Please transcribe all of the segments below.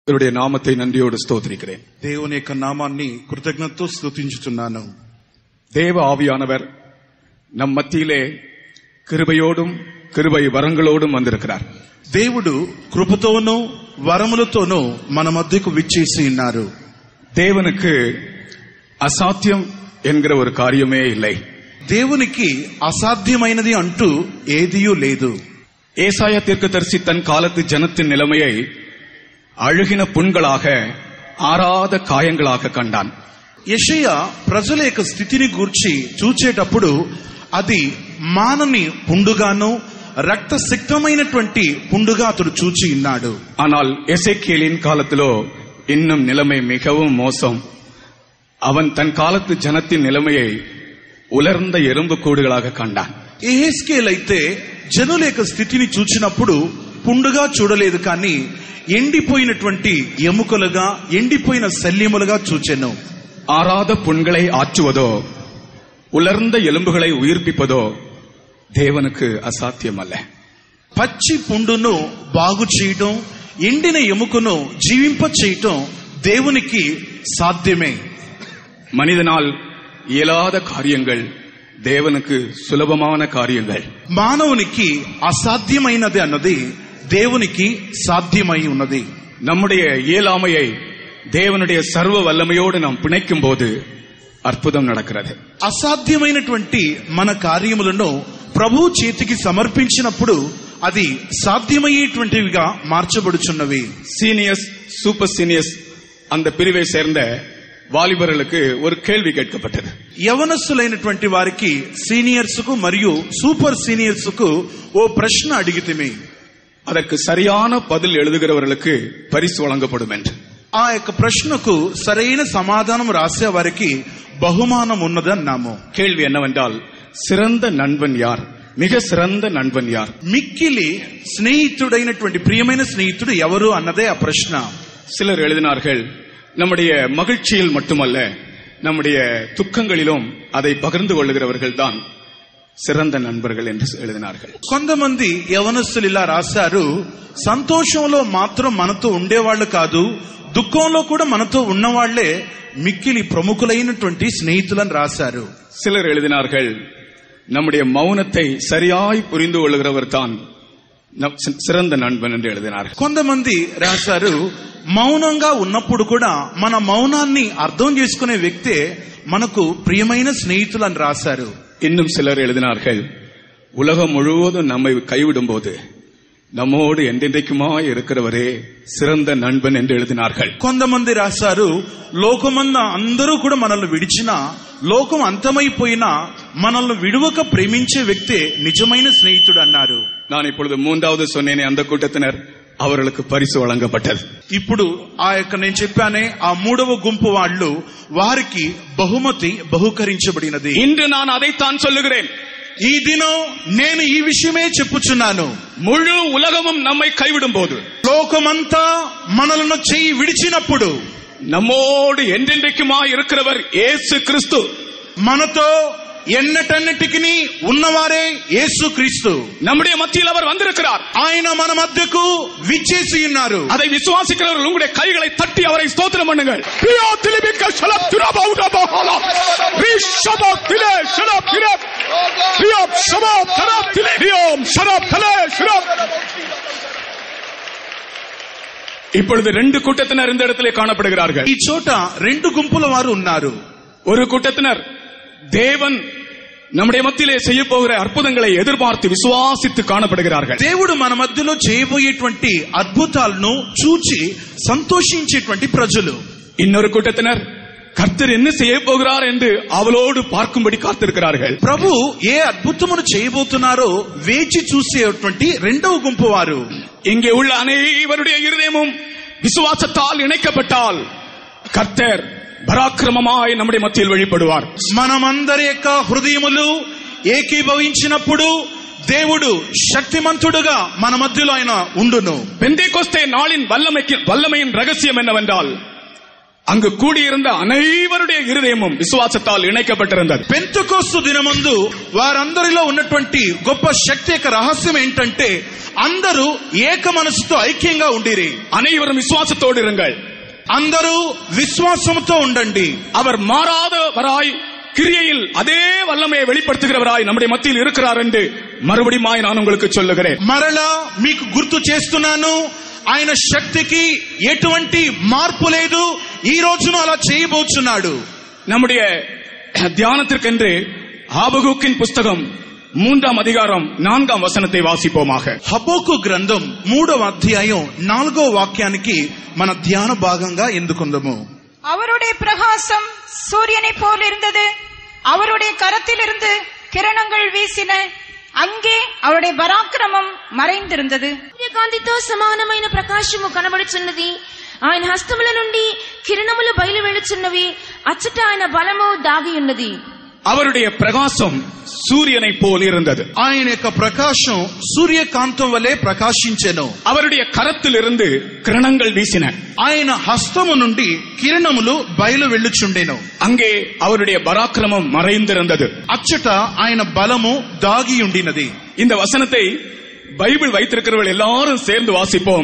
இவருடைய நாமத்தை நன்றியோடு ஸ்தோத்திரிக்கிறேன். దేవుని యొక్క నామాన్ని కృతజ్ఞతతో స్తుతించుచున్నాను. தேவ ஆவியானவர் நம் மத்தியிலே கிருபையோடும் கிருபை வரங்களோடும் வந்திருக்கிறார். దేవుడు కృపతోనూ వరములతోనూ మన మధ్యకు విచ్చేసి ఉన్నారు. தேவனுக்கு அசாத்தியம் என்கிற ஒரு காரியமே இல்லை. దేవునికి అసాధ్యమైనది అంటూ ఏదియూ లేదు. ஏசாயா தீர்க்கதரிசி தன் காலத்து ஜனத்தின் நிலைமையை அழுகின புண்களாக ஆறாத காயங்களாக கண்டான். యెషయా ప్రజల యొక్క స్థితిని గూర్చి చూచేటప్పుడు అది మానని పుండుగాను రక్త సిక్తమైనటువంటి పుండుగా అతడు చూచి ఉన్నాడు. ஆனால் எசேக்கியேலின் காலத்திலோ இன்னும் நிலைமை மிகவும் மோசம். அவன் தன் காலத்து ஜனத்தின் நிலைமையை உலர்ந்த எறும்பு கூடுகளாக கண்டான். యెహెజ్కేలు అయితే జనుల యొక్క స్థితిని చూచినప్పుడు పుండుగా చూడలేదు, కానీ ఎండిపోయినటువంటి ఎముకలుగా ఎండిపోయిన శల్యములుగా చూచెను. ஆறாத புண்களை ஆற்றுவதோ உலர்ந்த எலும்புகளை உயிர்ப்பிப்பதோ தேவனுக்கு அசாத்தியம் அல்ல. పచ్చి పుండును బాగు చేయటం, ఎండిన ఎముకను జీవింప చేయటం దేవునికి సాధ్యమే. மனிதனால் இயலாத காரியங்கள் தேவனுக்கு சுலபமான காரியங்கள். మానవునికి అసాధ్యమైనది అన్నది దేవునికి సాధ్యమై ఉన్నది. நம்முடைய இயலாமையை தேவனுடைய சர்வ வல்லமையோடு நாம் பிணைக்கும் போது அற்புதம் நடக்கிறது. అసాధ్యమైనటువంటి మన కార్యములను ప్రభు చేతికి సమర్పించినప్పుడు అది సాధ్యమయ్యేటువంటివిగా మార్చబడుచున్నవి. சீனியர்ஸ் சூப்பர் சீனியர்ஸ் அந்த பிரிவை சேர்ந்த வாலிபர்களுக்கு ஒரு கேள்வி கேட்கப்பட்டது. యవనస్తులైనటువంటి వారికి సీనియర్స్ కు మరియు సూపర్ సీనియర్స్ కు ఓ ప్రశ్న అడిగితిమి. அதற்கு சரியான பதில் எழுதுகிறவர்களுக்கு பரிசு வழங்கப்படும் என்று. ఆ యొక్క ప్రశ్నకు సరైన సమాధానం రాసే వారికి బహుమానం ఉన్నదన్నాము. கேள்வி என்னவென்றால், சிறந்த நண்பன் யார், மிக சிறந்த நண்பன் யார்? మిక్కిలి స్నేహితుడైనటువంటి ప్రియమైన స్నేహితుడు ఎవరు అన్నదే ఆ ప్రశ్న. சிலர் எழுதினார்கள், நம்முடைய மகிழ்ச்சியில் மட்டுமல்ல நம்முடைய துக்கங்களிலும் அதை பகிர்ந்து கொள்ளுகிறவர்கள் தான் சிறந்த நண்பர்கள் என்று எழுதினார்கள். కొంతమంది యవనస్తులు ఇలా రాశారు, సంతోషంలో మాత్రం మనతో ఉండేవాళ్లు కాదు, దుఃఖంలో కూడా మనతో ఉన్నవాళ్లే మిక్కిలి ప్రముఖులైనటువంటి స్నేహితులను రాశారు. சிலர் எழுதினார்கள், நம்முடைய மௌனத்தை சரியாய் புரிந்து கொள்ளுகிறவர் தான் சிறந்த நண்பன் என்று எழுதினார்கள். కొంతమంది రాశారు, మౌనంగా ఉన్నప్పుడు కూడా మన మౌనాన్ని అర్థం చేసుకునే వ్యక్తే మనకు ప్రియమైన స్నేహితులను రాశారు. இன்னும் சிலர் எழுதினார்கள், உலகம் முழுவதும் நம்மை கைவிடும் போது நம்மோடு ఎందెందెకుమా இருக்கிறவரே சிறந்த நண்பன் என்று எழுதினார்கள். కొంతమంది రాశారు, లోకమంద అందరూ కూడా మనల్ని విడిచినా, లోకం అంతమైపోయినా మనల్ని విడువక ప్రేమించే వ్యక్తే నిజమైన స్నేహితుడు అన్నారు. நான் இப்பொழுது மூன்றாவது சொன்னேனே, அந்த கூட்டத்தினர் அவர்களுக்கு பரிசு வழங்கப்பட்டது. ఇప్పుడు ఆ యొక్క నేను చెప్పానే ఆ మూడవ గుంపు వాళ్ళు, వారికి బహుమతి బహుకరించబడినది. இன்று நான் அதைத்தான் சொல்லுகிறேன். ఈ దినం నేను ఈ విషయమే చెప్పుచున్నాను. முழு உலகமும் நம்மை கைவிடும் போது, లోకమంతా మనలను చెయ్యి విడిచినప్పుడు, நம்மோடு ఎందెందెకుమా இருக்கிறவர் యేసు క్రీస్తు, మనతో ఎన్నటన్నిటికీ ఉన్నవారే యేసు క్రీస్తు, நம்முடைய மத்தியில் அவர் வந்திருக்கிறார். ఆయన మన మధ్యకు విచ్చేసి ఉన్నారు. அதை விசுவாசிக்கிறவர்கள் உங்களுடைய கைகளை தட்டி அவரை ஸ்தோத்திரம் பண்ணுங்கள். இப்பொழுது ரெண்டு கூட்டத்தினர் இந்த இடத்திலே காணப்படுகிறார்கள். ఈ చోట రెండు గుంపుల వారు ఉన్నారు. ஒரு கூட்டத்தினர் தேவன் நம்முடைய மத்தியிலே செய்ய போகிற அற்புதங்களை எதிர்பார்த்து விசுவாசித்து காணப்படுகிறார்கள். దేవుడు మన మధ్యలో చేయబోయేటువంటి అద్భుతాలను చూచి సంతోషించేటువంటి ప్రజలు. இன்னொரு கூட்டத்தினர் கர்த்தர் என்ன செய்ய போகிறார் என்று அவளோடு பார்க்கும்படி காத்திருக்கிறார்கள். ప్రభు ఏ అద్భుతమును చేయబోతున్నారో వేచి చూసేటువంటి రెండవ గుంపు వారు. இங்கே உள்ள அனைவருடைய இருதயமும் விசுவாசத்தால் இணைக்கப்பட்டால் கர்த்தர் పరాక్రమమాய் நம்முடைய మధ్యలో வெளிப்படுவார். మనమందరి యొక్క హృదయములు ఏకీభవించినప్పుడు దేవుడు శక్తిమంతుడుగా మన మధ్యలో ఆయన ఉండును. பெந்தேகோஸ்தே நாளின் வல்லமையின் ரகசியம் என்னவென்றால், அங்கு கூடியிருந்த அனைவருடைய இருதயமும் విశ్వాసத்தால் ఇణైకబట్టిరుంది. పెంతెకోస్తు దినమందు వారందరిలో ఉన్నటువంటి గొప్ప శక్తి యొక్క రహస్యం ఏంటంటే అందరూ ఏక మనసుతో ఐక్యంగా ఉండిరి. அனைவரும் விசுவாசத்தோடு இருங்கள். అందరూ విశ్వాసంతో ఉండండి. அவர் மாறாதவராய் கிரியையில் அதே வல்லமையை வெளிப்படுத்துகிறவராய் நம்முடைய மத்தியில் இருக்கிறார் என்று மறுபடியும் நான் உங்களுக்கு சொல்லுகிறேன். మరలా మీకు గుర్తు చేస్తున్నాను, ఆయన శక్తికి ఎటువంటి మార్పు లేదు. ఈ రోజును అలా చేయబోతున్నాడు. நம்முடைய தியானத்திற்கென்று ஆபகுக்கின் புஸ்தகம் 3ஆம் அதிகாரம் 4ஆம் வசனத்தை வாசிப்போமாக. హబక్కూ గ్రంథం 3వ అధ్యాయం 4వ వాక్యానికి మన ధ్యాన భాగంగా ఎందుకుందాము. அவருடைய பிரகாசம் சூரியனை போல் இருந்தது, அவருடைய கரத்திலிருந்து கிரணங்கள் வீசின, அங்கே அவருடைய పరాక్రమం మறைந்திருந்தது. సూర్యకాంతితో సమానమైన ప్రకాశము కనబడుచున్నది, ఆయన హస్తముల నుండి కిరణములు బయలు వెళుచున్నవి, అచ్చట ఆయన బలము దాగి ఉన్నది. அவருடைய பிரகாசம் சூரியனை போல் இருந்தது. ఆయన యొక్క ప్రకాశం సూర్యకాంతం వలె ప్రకాశించెను. அவருடைய கரத்திலிருந்து கிரணங்கள் வீசின. ఆయన హస్తము నుండి కిరణములు బయలు వెళ్ళుచుండెను. அங்கே அவருடைய பராக்கிரமம் மறைந்திருந்தது. అచ్చట ఆయన బలము దాగి ఉండినది. இந்த வசனத்தை பைபிள் வைத்திருக்கிறவர்கள் எல்லாரும் சேர்ந்து வாசிப்போம்.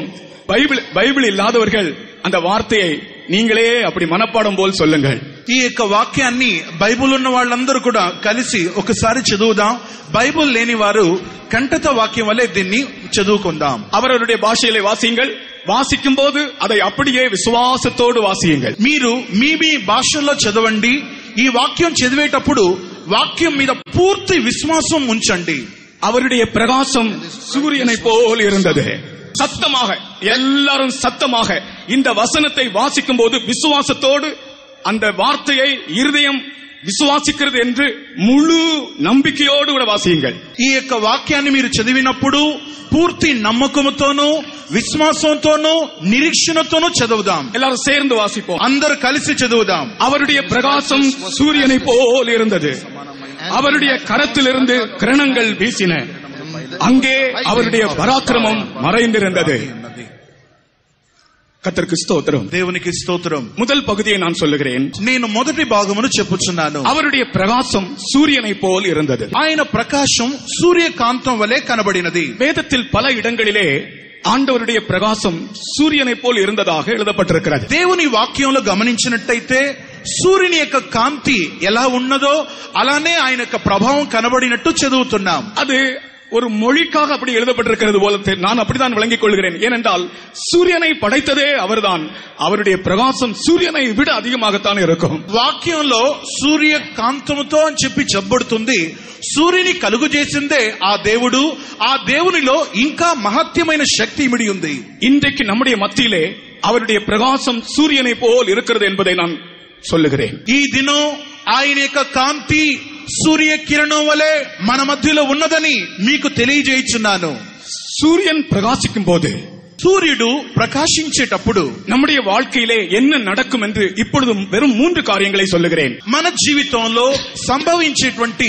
பைபிள் இல்லாதவர்கள் அந்த வார்த்தையை நீங்களே அப்படி மனப்பாடம் போல் சொல்லுங்கள். ఈ యొక్క వాక్యాన్ని బైబిల్ ఉన్న వాళ్ళందరూ కూడా కలిసి ఒకసారి చదువుదాం. బైబిల్ లేని వారు కంఠత వాక్యం వల్లే దీన్ని చదువుకుందాం. அவருடைய பாஷையிலே வாசியுங்கள். வாசிக்கும் போது அதை அப்படியே விசுவாசத்தோடு வாசியுங்கள். మీరు మీ భాషల్లో చదవండి. ఈ వాక్యం చదివేటప్పుడు వాక్యం మీద పూర్తి విశ్వాసం ఉంచండి. அவருடைய பிரகாசம் சூரியனை போல் இருந்தது. சத்தமாக எல்லாரும் சத்தமாக இந்த வசனத்தை வாசிக்கும் போது விசுவாசத்தோடு அந்த வார்த்தையை இருதயம் విశ్వాసిக்கிறது என்று முழு நம்பிக்கையோடு கூட வாசியுங்கள். ఈ యొక్క వాక్యాన్ని మీరు చదివినప్పుడు పూర్తి నమ్మకంతోనూ విశ్వాసంతోనూ నిరీక్షణతోనూ చదువుదాం. எல்லாரும் சேர்ந்து வாசிப்போம். అందరూ కలిసి చదువుదాం. அவருடைய பிரகாசம் சூரியனை போல் இருந்தது, அவருடைய கரத்திலிருந்து கிரணங்கள் வீசின, அங்கே அவருடைய பராக்கிரமம் மறைந்திருந்தது. கர்த்தருக்கு ஸ்தோத்திரம். దేవునికి స్తోత్రం. முதல் பகுதியை நான் சொல்லுகிறேன். నేను మొదటి భాగమును చెప్పుచున్నాను. அவருடைய பிரகாசம் சூரியனை போல் இருந்தது. ఆయన ప్రకాశం సూర్యకాంతం వలె కనబడినది. வேதத்தில் பல இடங்களிலே ஆண்டவருடைய பிரகாசம் சூரியனை போல் இருந்ததாக எழுதப்பட்டிருக்கிறது. దేవుని వాక్యంలో గమనించినట్టయితే సూర్యుని యొక్క కాంతి ఎలా ఉన్నదో అలానే ఆయన యొక్క ప్రభావం కనబడినట్టు చదువుతున్నాం. அது ஒரு மொழிக்காக அப்படி எழுதப்பட்டிருக்கிறது போல நான் அப்படித்தான் விளங்கிக் கொள்கிறேன். ஏனென்றால் சூரியனை படைத்ததே அவர்தான். அவருடைய பிரகாசம் சூரியனை விட அதிகமாகத்தான் இருக்கும். వాక్యంలో సూర్యకాంతముతో అని చెప్పి చెప్పబడుతుంది. సూర్యుని కలుగు చేసిందే ఆ దేవుడు. ఆ దేవునిలో ఇంకా మహత్యమైన శక్తి ఇమిడి ఉంది. இன்றைக்கு நம்முடைய மத்தியிலே அவருடைய பிரகாசம் சூரியனை போல் இருக்கிறது என்பதை நான் சொல்லுகிறேன். ఈ దినం ఆయన యొక్క కాంతి సూర్య కిరణం వలె మన మధ్యలో ఉన్నదని మీకు తెలియజేయుచున్నాను. சூரியன் பிரகாசிக்கும் போது, సూర్యుడు ప్రకాశించేటప్పుడు நம்முடைய வாழ்க்கையிலே என்ன நடக்கும் என்று இப்பொழுது வெறும் 3 காரியங்களை சொல்லுகிறேன். మన జీవితంలో సంభవించేటువంటి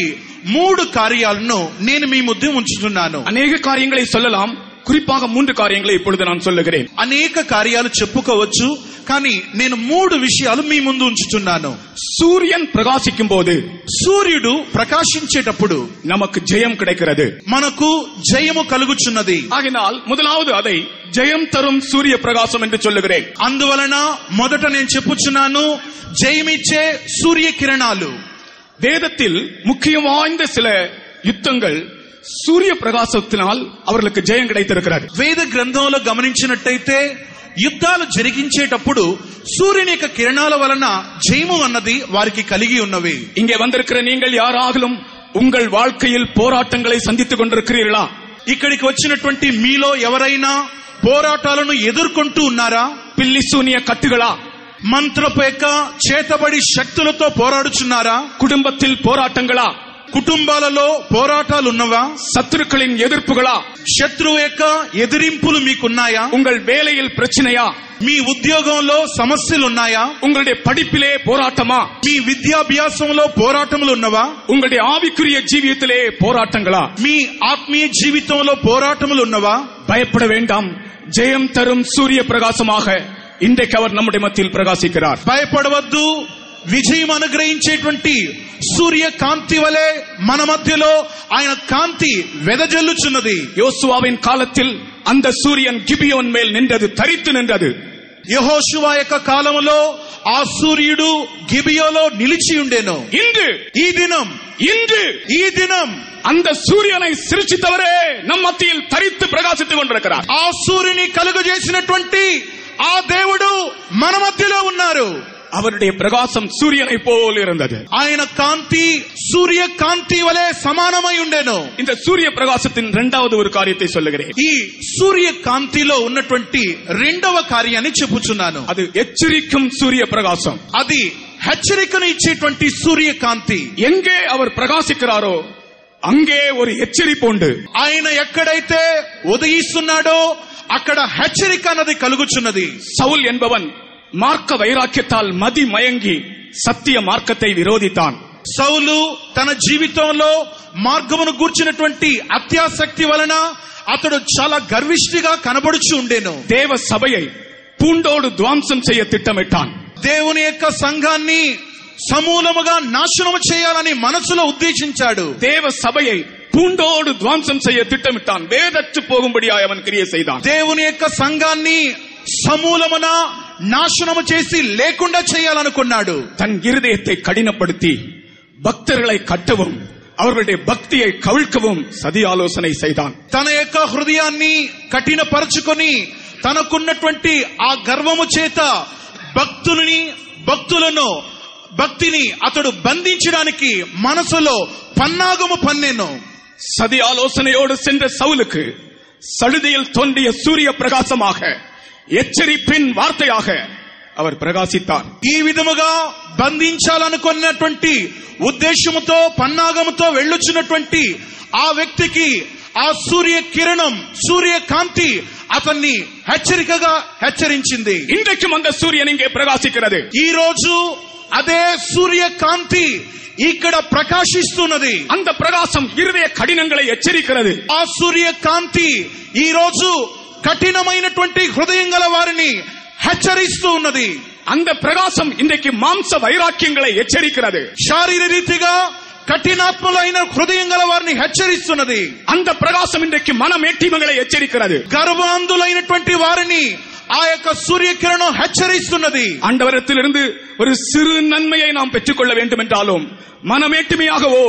3 కార్యాలను నేను మీ ముందు ఉంచుతున్నాను. அநேக காரியங்களை சொல்லலாம், குறிப்பாக 3 காரியங்களை இப்பொழுது நான் சொல்லுகிறேன். అనేక కార్యాలు చెప్పుకోవచ్చు, కానీ నేను 3 విషయాలు మీ ముందు ఉంచుతున్నాను. சூரியன் பிரகாசிக்கும் போது, సూర్యుడు ప్రకాశించేటప్పుడు நமக்கு ஜெயம் கிடைக்கிறது, మనకు జయము కలుగుచున్నది. ஆகினால் முதலாவது அதை ஜெயம் தரும் சூரிய பிரகாசம் என்று சொல்லுகிறேன். అందువలన మొదట నేను చెప్పుచున్నాను జయమిచ్చే సూర్య కిరణాలు. வேதத்தில் முக்கியம் வாய்ந்த சில யுத்தங்கள் சூரிய பிரகாசத்தினால் அவர்களுக்கு ஜெயம் கிடைத்திருக்கிறது. వేద గ్రంథంలో గమనించినట్టయితే యుద్ధాలు జరిగించేటప్పుడు సూర్యుని యొక్క కిరణాల వలన జయము అన్నది వారికి కలిగి ఉన్నవి. இங்கே வந்திருக்கிற நீங்கள் யாராகலும் உங்கள் வாழ்க்கையில் போராட்டங்களை சந்தித்துக் கொண்டிருக்கிறீர்களா? ఇక్కడికి వచ్చినటువంటి మీలో ఎవరైనా పోరాటాలను ఎదుర్కొంటూ ఉన్నారా? பில்லி சூனிய கட்டுகளா? మంత్రపు యొక్క చేతబడి శక్తులతో పోరాడుచున్నారా? குடும்பத்தில் போராட்டங்களா? కుటుంబాలలో పోరాటాలు ఉన్నవా? சத்துருக்களின் எதிர்ப்புகளா? శత్రువు యొక్క ఎదిరింపులు మీకున్నాయా? உங்கள் வேலையில் பிரச்சனையா? మీ ఉద్యోగంలో సమస్యలు ఉన్నాయా? உங்களுடைய படிப்பிலே போராட்டமா? మీ విద్యాభ్యాసంలో పోరాటములు ఉన్నవా? உங்களுடைய ஆவிக்குரிய ஜீவியத்திலே போராட்டங்களா? మీ ఆత్మీయ జీవితంలో పోరాటములు ఉన్నవా? பயப்பட வேண்டாம். ஜெயம் தரும் சூரிய பிரகாசமாக இன்றைக்கு அவர் நம்முடைய மத்தியில் பிரகாசிக்கிறார். భయపడవద్దు, విజయం అనుగ్రహించేటువంటి సూర్య కాంతి వలె మన మధ్యలో ఆయన కాంతి వెదజల్లుచున్నది. யோசுவாவின் காலத்தில் அந்த சூரியன் கிபியோன் மேல் நின்றது, தரித்து நின்றது. యెహోషువ యొక్క కాలంలో ఆ సూర్యుడు గిబియోలో నిలిచి ఉండెను. இன்று ఈ దినం அந்த సూర్యனை சிருஷ்டித்தவரே நம் மத்தியில் தரித்து பிரகாசித்துக் கொண்டிருக்கிறார். ఆ సూర్యుని కలుగజేసినటువంటి ఆ దేవుడు మన మధ్యలో ఉన్నారు. அவருடைய பிரகாசம் சூரியனை போல் இருந்தது. ఆయన కాంతి సూర్య కాంతి వలె సమానమై ఉండెను. இந்த సూర్య பிரகாசத்தின் இரண்டாவது ஒரு காரியத்தை சொல்லுகிறேன். ఈ సూర్య కాంతిలో ఉన్నటువంటి రెండవ కార్యాన్ని చెప్పుచున్నాను. அது எச்சரிக்கும் சூரிய பிரகாசம். అది హెచ్చరికను ఇచ్చేటువంటి సూర్య కాంతి. எங்கே அவர் பிரகாசிக்கிறாரோ அங்கே ஒரு எச்சரிப்பு உண்டு. ఆయన ఎక్కడైతే ఉదయిస్తున్నాడో అక్కడ హెచ్చరిక అన్నది కలుగుచున్నది. சவுல் என்பவன் మార్క వైరాగ్యத்தால் మది మయంగి సత్య మార్గத்தை విరోధితాన్. సౌలు తన జీవితంలో మార్గమును గూర్చినటువంటి అత్యాసక్తి వలన అతడు చాలా గర్విష్ఠిగా కనబడుచు ఉండేను. దేవ సభயை పూండోడు ధ్వంసం చేయ తిట్టమిట్టాన్. దేవుని యొక్క సంఘాన్ని సమూలముగా నాశనము చేయాలని మనసులో ఉద్దేశించాడు. దేవ సభயை பூண்டோடு துவம்சம் செய்ய திட்டமிட்டான். வேதற்று போகும்படியாய் அவன் கிரியை செய்தான். దేవుని యొక్క సంఘాన్ని సమూలమున నాశనము చేసి లేకుండా చేయాలనుకున్నాడు. தன் இருதயத்தை கடினப்படுத்தி பக்தர்களை கட்டவும் அவர்களுடைய பக்தியை கவிழ்க்கவும் சதி ஆலோசனை செய்தான். తన యొక్క హృదయాన్ని కఠినపరచుకొని తనకున్నటువంటి ఆ గర్వము చేత భక్తిని అతడు బంధించడానికి మనసులో పన్నాగము పన్నెను. சதி ஆலோசனையோடு சென்ற சவுலுக்கு சடுதியில் தோன்றிய சூரிய பிரகாசமாக எச்சரிப்பின் வார்த்தையாக அவர் பிரகாசித்தார். ఈ విధముగా బంధించాలనుకున్నటువంటి ఉద్దేశముతో పన్నాగముతో వెళ్ళొచ్చినటువంటి ఆ వ్యక్తికి ఆ సూర్య కిరణం సూర్య కాంతి అతన్ని హెచ్చరికగా హెచ్చరించింది. இன்றைக்கும் அந்த சூரியன் இங்கே பிரகாசிக்கிறது. ఈ రోజు అదే సూర్య కాంతి ఇక్కడ ప్రకాశిస్తున్నది. அந்த பிரகாசம் இருதய கடினங்களை எச்சரிக்கிறது. ఆ సూర్య కాంతి ఈ రోజు కఠినమైనటువంటి హృదయం గల వారిని హెచ్చరిస్తూ ఉన్నది. அந்த பிரகாசம் இன்றைக்கு மாம்ச வைராக்கியங்களை எச்சரிக்கிறது. శారీర రీతిగా కఠినాత్ములైన హృదయం గల వారిని హెచ్చరిస్తున్నది. அந்த பிரகாசம் இன்றைக்கு மனமேட்டிமைகளை எச்சரிக்கிறது. గర్వాంధులైనటువంటి వారిని ఆ యొక్క సూర్యకిరణం హెచ్చరిస్తున్నది. ஆண்டவரிடத்திலிருந்து ஒரு சிறு நன்மையை நாம் பெற்றுக்கொள்ள வேண்டும் என்றாலும் மனமேட்டிமையாகவோ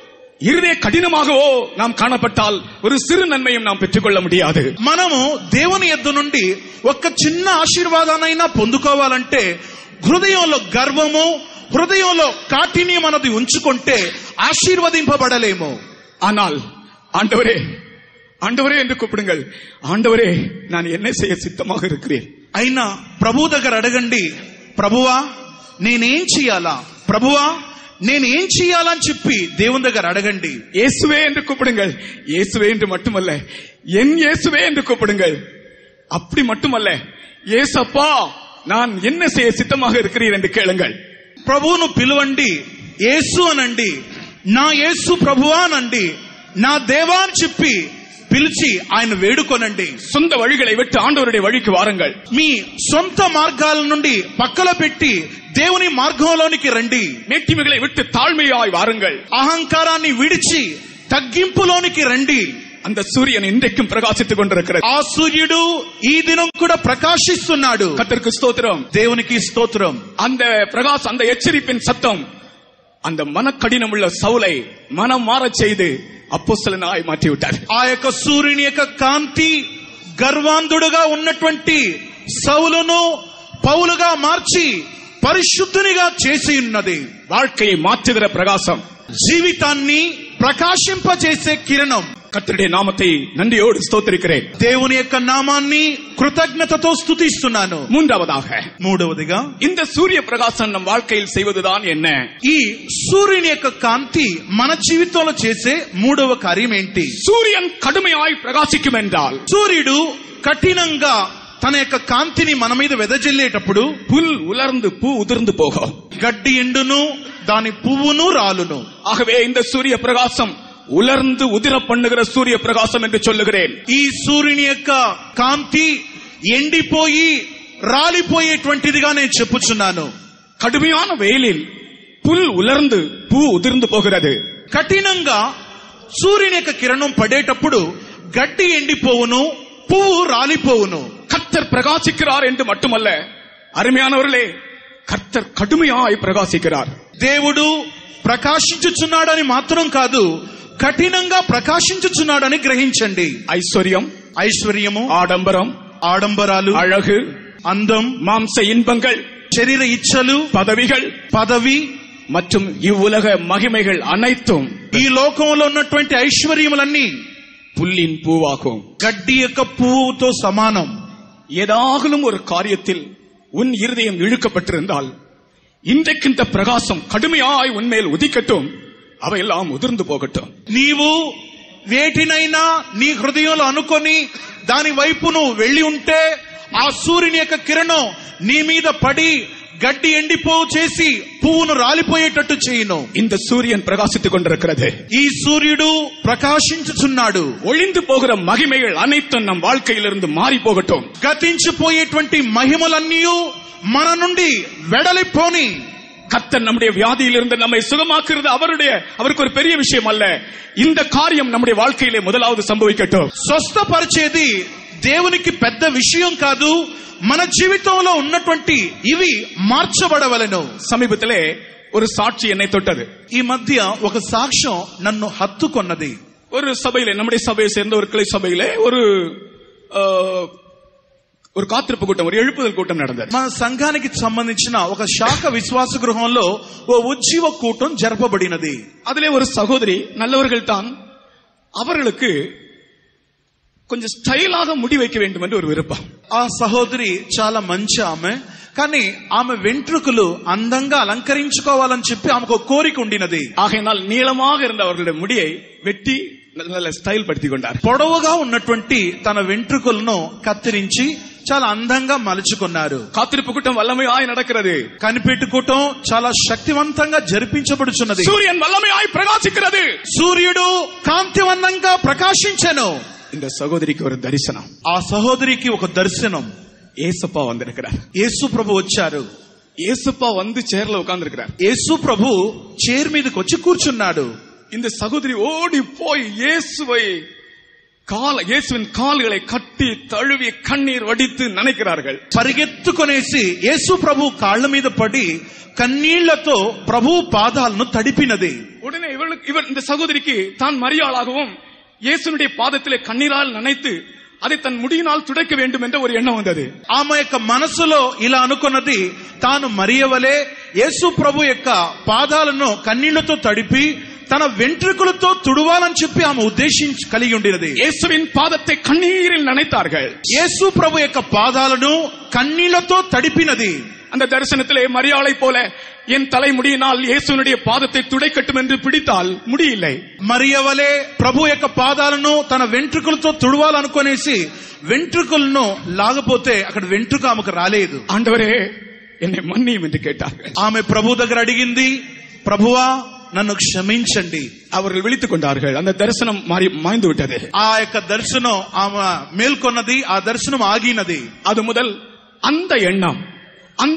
இருதய கடினமாகவோ நாம் காணப்பட்டால் ஒரு சிறு நன்மையும் நாம் பெற்றுக்கொள்ள முடியாது. మనము దేవుని యొద్ద నుండి ఒక చిన్న ఆశీర్వాదానైనా పొందుకోవాలంటే హృదయంలో గర్వము హృదయంలో కాఠిన్యం అన్నది ఉంచుకుంటే ఆశీర్వదింపబడలేము. ஆனால் ஆண்டவரே ஆண்டவரே என்று கூப்பிடுங்கள். ஆண்டவரே நான் என்ன செய்ய சித்தமாக இருக்கிறேன். అయినా ప్రభు దగ్గర అడగండి, ప్రభువా నేనేం చేయాలా, ప్రభువా నేనేం చేయాలని చెప్పి దేవుని దగ్గర అడగండి. இயேசுவே என்று கூப்பிடுங்கள். இயேசுவே என்று மட்டுமல்ல, என் இயேசுவே என்று கூப்பிடுங்கள். அப்படி மட்டுமல்ல, இயேசப்பா நான் என்ன செய்ய சித்தமாக இருக்கிறீர் என்று கேளுங்கள். ప్రభువును పిలువండి, యేసు అనండి, నా యేసు ప్రభువా అనండి, నా దేవా అని చెప్పి పిలిచి ఆయన వేడుకొనండి. சொந்த வழிகளை விட்டு ஆண்டவருடைய வழிக்கு வாருங்கள். మీ సొంత మార్గాల నుండి పక్కల పెట్టి దేవుని మార్గంలోనికి రండి. மேட்டிமைகளை விட்டு தாழ்மையாய் வாருங்கள். అహంకారాన్ని విడిచి తగ్గింపులోనికి రండి. அந்த சூரியன் இன்றைக்கும் பிரகாசித்துக் கொண்டிருக்கிறது. ఆ సూర్యుడు ఈ దినం కూడా ప్రకాశిస్తున్నాడు. கர்த்தருக்கு ஸ்தோத்திரம். దేవునికి స్తోత్రం. அந்த பிரகாசம், அந்த எச்சரிப்பின் சத்தம் அந்த மனக்கடினமுள்ள சவுலை மனம் மாறச் செய்து అపోస్తలునాయి మార్చి విட்டார். ఆ యొక్క సూర్యుని యొక్క కాంతి గర్వాంధుడుగా ఉన్నటువంటి సౌలును పౌలుగా మార్చి పరిశుద్ధునిగా చేసి ఉన్నది. வாழ்க்கையை மாற்றுகிற பிரகாசம், జీవితాన్ని ప్రకాశింపజేసే కిరణం. கர்த்தருடைய நாமத்தை நன்றியோடு ஸ்தோத்திரிக்கிறேன். దేవుని యొక్క నామాన్ని కృతజ్ఞతతో స్తుతిస్తున్నాను. మూడవదిగా இந்த சூரிய பிரகாசம் நம் வாழ்க்கையில் செய்வதுதான் என்ன? ఈ సూర్యుని యొక్క కాంతి మన జీవితంలో చేసే మూడవ కార్యం ఏంటి? సూర్యన్ కடுமையாய் பிரகாசிக்கும் என்றால், సూర్యుడు కఠినంగా తన యొక్క కాంతిని మన మీద వెదజల్లేటప్పుడు புல் உலர்ந்து பூ உதிர்ந்து போகும், గడ్డి ఎండును దాని పువ్వును రాలును. ஆகவே இந்த சூரிய பிரகாசம் உலர்ந்து உதிர பண்ணுகிற சூரிய பிரகாசம் என்று சொல்லுகிறேன். ఈ సూర్యుని యొక్క కాంతి ఎండిపోయి రాలిపోయేటువంటిదిగా నేను చెప్పుచున్నాను. కడుமையான వెయిలిల్ పుల్ ఉలర్ந்து పూ ఉదిర్ந்து పోகிறது. కఠినంగా సూర్యుని యొక్క కిరణం పడేటప్పుడు గడ్డి ఎండిపోవును, పువ్వు రాలిపోవును. கர்த்தர் பிரகாசிக்கிறார் என்று மட்டுமல்ல அருமையானவர்களே, கர்த்தர் கடுமையாய் பிரகாசிக்கிறார். దేవుడు ప్రకాశించుచున్నాడని మాత్రం కాదు, కఠినంగా ప్రకాశించుచున్నాడని గ్రహించండి. ఐశ్వర్యము, ఆడంబరాలు, అழகு, అందం, மாம்ச இன்பங்கள், శరీర ఇచ్చలు, పదవి மற்றும் இவ்வுலக மகிமைகள் அனைத்தும் ఈ లోకంలో ఉన్నటువంటి ఐశ్వర్యములన్నీ புல்லின் பூவாகும், గడ్డి యొక్క పువ్వుతో సమానం. ஏதாகலும் ஒரு காரியத்தில் உன் இருதயம் இழுக்கப்பட்டிருந்தால் இன்றைக்கு இந்த பிரகாசம் கடுமையாய் உன்மேல் உதிக்கட்டும், அவையெல்லாம் உதிர்ந்து போகட்டும். నీవు వేటినైనా నీ హృదయంలో అనుకొని దాని వైపు నువ్వు వెళ్లి ఉంటే ఆ సూర్యుని యొక్క కిరణం నీ మీద పడి గడ్డి ఎండిపోవు చేసి పువ్వును రాలిపోయేటట్టు చేయును. இந்த சூரியன் பிரகாசித்துக் கொண்டிருக்கிறது. ఈ సూర్యుడు ప్రకాశించుచున్నాడు. ஒளிந்து போகிற மகிமைகள் அனைத்தும் நம் வாழ்க்கையிலிருந்து மாறி போகட்டும். గతించిపోయేటువంటి మహిమలన్నీ మన నుండి వెడలిపోని. கர்த்தர் நம்முடைய வியாதியிலிருந்து நம்மை சுகமாக்குறது அவருக்கு ஒரு பெரிய விஷயம் அல்ல. இந்த காரியம் நம்முடைய வாழ்க்கையிலே முதலாவது சம்பவிக்கட்டும். స్వస్థపరిచేది దేవునికి పెద్ద విషయం కాదు, మన జీవితంలో ఉన్నటువంటి ఇవి మార్చబడవలెను. சமீபத்திலே ஒரு சாட்சி என்னை தொட்டது. ఈ మధ్య ఒక సాక్ష్యం నన్ను హత్తుకొన్నది. ஒரு சபையிலே, நம்முடைய சபையை சேர்ந்த ஒரு கிளை சபையிலே ஒரு காத்திருப்பு கூட்டம், ஒரு எழுப்புதல் கூட்டம் நடந்தது. మన సంఘానికి సంబంధించిన ఒక శాఖ విశ్వాస గృహంలో ఓ ఉజ్జీవ కూటం జరపబడినది. அதிலே ஒரு சகோதரி, நல்லவர்கள் தான், அவர்களுக்கு కొంచెం స్టైలాగా ముడి வைக்க வேண்டும் என்று ஒரு விருப்பம். ఆ సహోదరి చాలా మంచి ఆమె, కానీ ఆమె వెంట్రుకలు అందంగా అలంకరించుకోవాలని చెప్పి ఆమెకు కోరిక ఉండినది. ஆகையினால் நீளமாக இருந்த அவர்களுடைய முடியை வெட்டி நல்ல ஸ்டைல் படுத்திக் கொண்டார். పొడవుగా ఉన్నటువంటి తన వెంట్రుకలను కత్తిరించి చాలా అందంగా మలుచుకున్నారు. காத்திருப்பு கூட்டம் வல்லமையாய் நடக்கிறது. కనిపెట్టు కూటం చాలా శక్తివంతంగా జరిపించబడుచున్నది. சூரியன் வல்லமையாய் பிரகாசிக்கிறது. సూర్యుడు కాంతివంతంగా ప్రకాశించెను. இந்த சகோதரிக்கு ஒரு தரிசனம். ఆ సహోదరికి ఒక దర్శనం. ஏசப்பா வந்திருக்கிறார். యేసు ప్రభు వచ్చారు. ஏசப்பா வந்து சேர்ல உட்கார்ந்து இருக்கிறார். యేసు ప్రభు చైర్ మీదకి వచ్చి కూర్చున్నాడు. இந்த சகோதரி ஓடி போய் இயேசுவின் கால்களை கட்டி தழுவி கண்ணீர் வடித்து நினைக்கிறார்கள். పరిగెత్తుకొనేసి యేసు ప్రభు కాళ్ళ మీద పడి కన్నీళ్లతో ప్రభు పాదాలను తడిపినది. உடனே இவர் இந்த சகோதரிக்கு தான் மரியாளாகவும் இயேசுனுடைய பாதத்திலே கண்ணீரால் நனைத்து அதை தன் முடியினால் துடைக்க வேண்டும் என்ற ஒரு எண்ணம் வந்தது. ఆమె యొక్క మనసులో ఇలా అనుకున్నది, తాను మరియవలే యేసు ప్రభు యొక్క పాదాలను కన్నీళ్లతో తడిపి తన వెంట్రుకలతో తుడవాలని చెప్పి ఆమె ఉద్దేశించి కలిగి ఉండినది. இயேசுவின் பாதத்தை கண்ணீரில் நனைத்தார்கள். యేసు ప్రభు యొక్క పాదాలను కన్నీళ్లతో తడిపినది. அந்த தரிசனத்திலே மரியாளை போல என் தலைமுடியினால் இயேசுனுடைய பாதத்தை துடைக்கட்டும் என்று பிடித்தால் முடியலை. మరియవలే ప్రభు యొక్క పాదాలను తన వెంట్రుకలతో తుడవాలనుకునేసి వెంట్రుకలను లాగపోతే అక్కడ వెంట్రుక ఆమెకు రాలేదు. ஆண்டவரே என்னை மன்னியும் என்று கேட்டார்கள். ఆమె ప్రభు దగ్గర అడిగింది, ప్రభువా నన్ను క్షమించండి. அவர்கள் விழித்துக் கொண்டார்கள். அந்த தரிசனம் மாய்ந்து விட்டது. ఆ యొక్క దర్శనం ఆమె మేల్కొన్నది, ఆ దర్శనం ఆగినది. அது முதல் அந்த எண்ணம், அந்த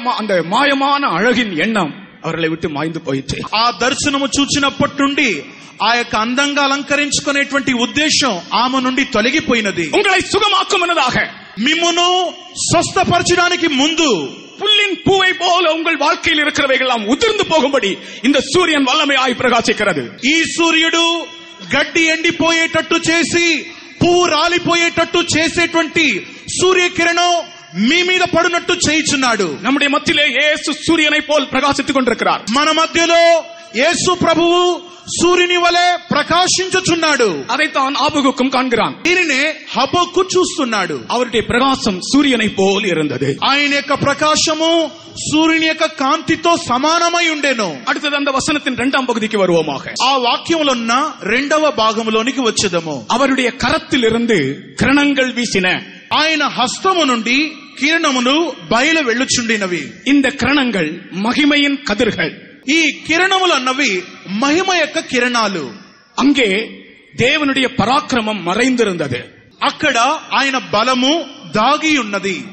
மாயமான அழகின் எண்ணம் அவர்களை விட்டு மாய்ந்து போயிற்று. ఆ దర్శనము చూచినప్పటి నుండి ఆ యొక్క అందంగా అలంకరించుకునేటువంటి ఉద్దేశం ఆమె నుండి తొలగిపోయినది. உங்களை சுகமாக்கும் என்பதாக, మిమ్మును స్వస్థపరచడానికి ముందు புல்லின் பூவை போல உங்கள் வாழ்க்கையில் இருக்கிறவைகள் எல்லாம் உதிர்ந்து போகும்படி இந்த சூரியன் வல்லமையாய் பிரகாசிக்கிறது. ఈ సూర్యుడు గడ్డి ఎండిపోయేటట్టు చేసి పువ్వు రాలిపోయేటట్టు చేసేటువంటి సూర్యకిరణం మీ మీద పడినట్టు చేయుచున్నాడు. நம்முடைய மத்தியிலே இயேசு சூரியனை போல் பிரகாசித்துக் கொண்டிருக்கிறார். మన మధ్యలో యేసు ప్రభువు సూర్యుని వలె ప్రకాశించుచున్నాడు. அதைத்தான் ஆபகுக்கும் காண்கிறான். దీనినే హబక్కు చూస్తున్నాడు. அவருடைய பிரகாசம் சூரியனை போல் இருந்தது. ఆయన యొక్క ప్రకాశము సూర్యుని యొక్క కాంతితో సమానమై ఉండెను. அடுத்தது அந்த వசனத்தின் 2ஆம் பகுதிக்கு வருவோமாக. ఆ వాక్యంలో ఉన్న 2వ భాగంలోనికి వచ్చేదము. அவருடைய கரத்திலிருந்து கிரணங்கள் வீசின. ఆయన హస్తము నుండి కిరణములు బయలు వెళ్ళుచుండినవి. இந்த கிரணங்கள் மகிமையின் கதிர்கள். ఈ కిరణములు అన్నవి మహిమ యొక్క కిరణాలు. அங்கே தேவனுடைய பராக்கிரமம் மறைந்திருந்தது. అక్కడ ఆయన బలము దాగి ఉన్నది.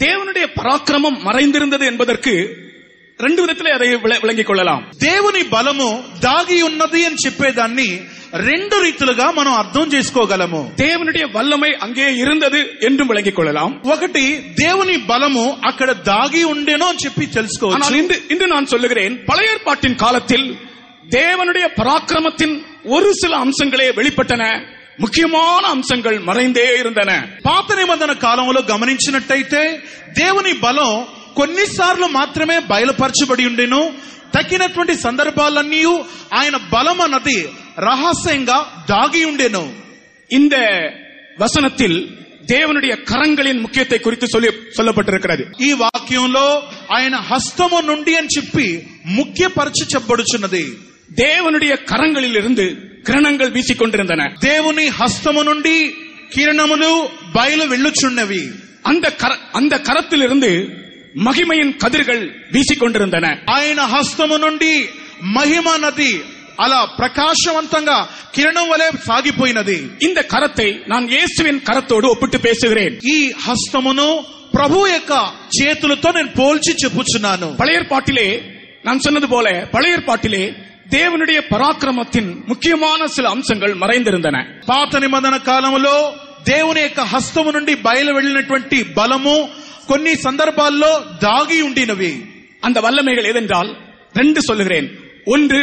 தேவனுடைய பராக்கிரமம் மறைந்திருந்தது என்பதற்கு రెండు విధంగా அதை విளங்கிக் கொள்ளலாம். దేవుని బలము దాగి ఉన్నది అని చెప్పేదాన్ని రెండు రీతులుగా మనం అర్థం చేసుకోగలము. தேவனுடைய வல்லமை அங்கே இருந்தது என்றும் விளங்கிக் கொள்ளலாம். ఒకటి దేవుని బలము అక్కడ దాగి ఉండేనో అని చెప్పి తెలుసుకోవచ్చు. இன்று நான் சொல்லுகிறேன், பழைய ஏற்பாட்டின் காலத்தில் தேவனுடைய பராக்கிரமத்தின் ஒரு சில அம்சங்களே வெளிப்பட்டன, ముఖ్యమైన అంశங்கள் మరైందే இருந்தன. పాత నిబంధన కాలంలో గమనించినట్టయితే దేవుని బలం కొన్నిసార్లు మాత్రమే బయలుపరచబడి ఉండెను. తక్కినటువంటి సందర్భాలన్నీ ఆయన బలం అన్నది రహస్యంగా దాగి ఉండెను. இந்த வசனத்தில் தேவனுடைய கரங்களின் முக்கியத்தை குறித்து சொல்லப்பட்டிருக்கிறது. ఈ వాక్యంలో ఆయన హస్తము నుండి అని చెప్పి ముఖ్యపరచి చెప్పబడుచున్నది. தேவனுடைய கரங்களில் இருந்து கிரணங்கள் வீசிக்கொண்டிருந்தன. దేవుని హస్తము నుండి కిరణములు బయలు వెళ్ళుచున్నవి. அந்த கரத்திலிருந்து மகிமையின் கதிர்கள் வீசிக்கொண்டிருந்தன. ఆయన హస్తము నుండి మహిమ నది అలా ప్రకాశవంతంగా కిరణం వలె సాగిపోయినది. இந்த கரத்தை நான் இயேசுவின் கரத்தோடு ஒப்பிட்டு பேசுகிறேன். ఈ హస్తమును ప్రభు యొక్క చేతులతో నేను పోల్చి చెప్పుచున్నాను. பழைய ஏற்பாட்டிலே நான் சொன்னது போல பழைய ஏற்பாட்டிலே தேவனுடைய பராக்கிரமத்தின் முக்கியமான சில அம்சங்கள் மறைந்திருந்தன. పాత నిబంధన కాలంలో దేవుని యొక్క హస్తము నుండి బయలు వెళ్ళినటువంటి బలము కొన్ని సందర్భాల్లో దాగి ఉండినవి. அந்த வல்லமைகள் ஏதென்றால் ரெண்டு சொல்லுகிறேன். ஒன்று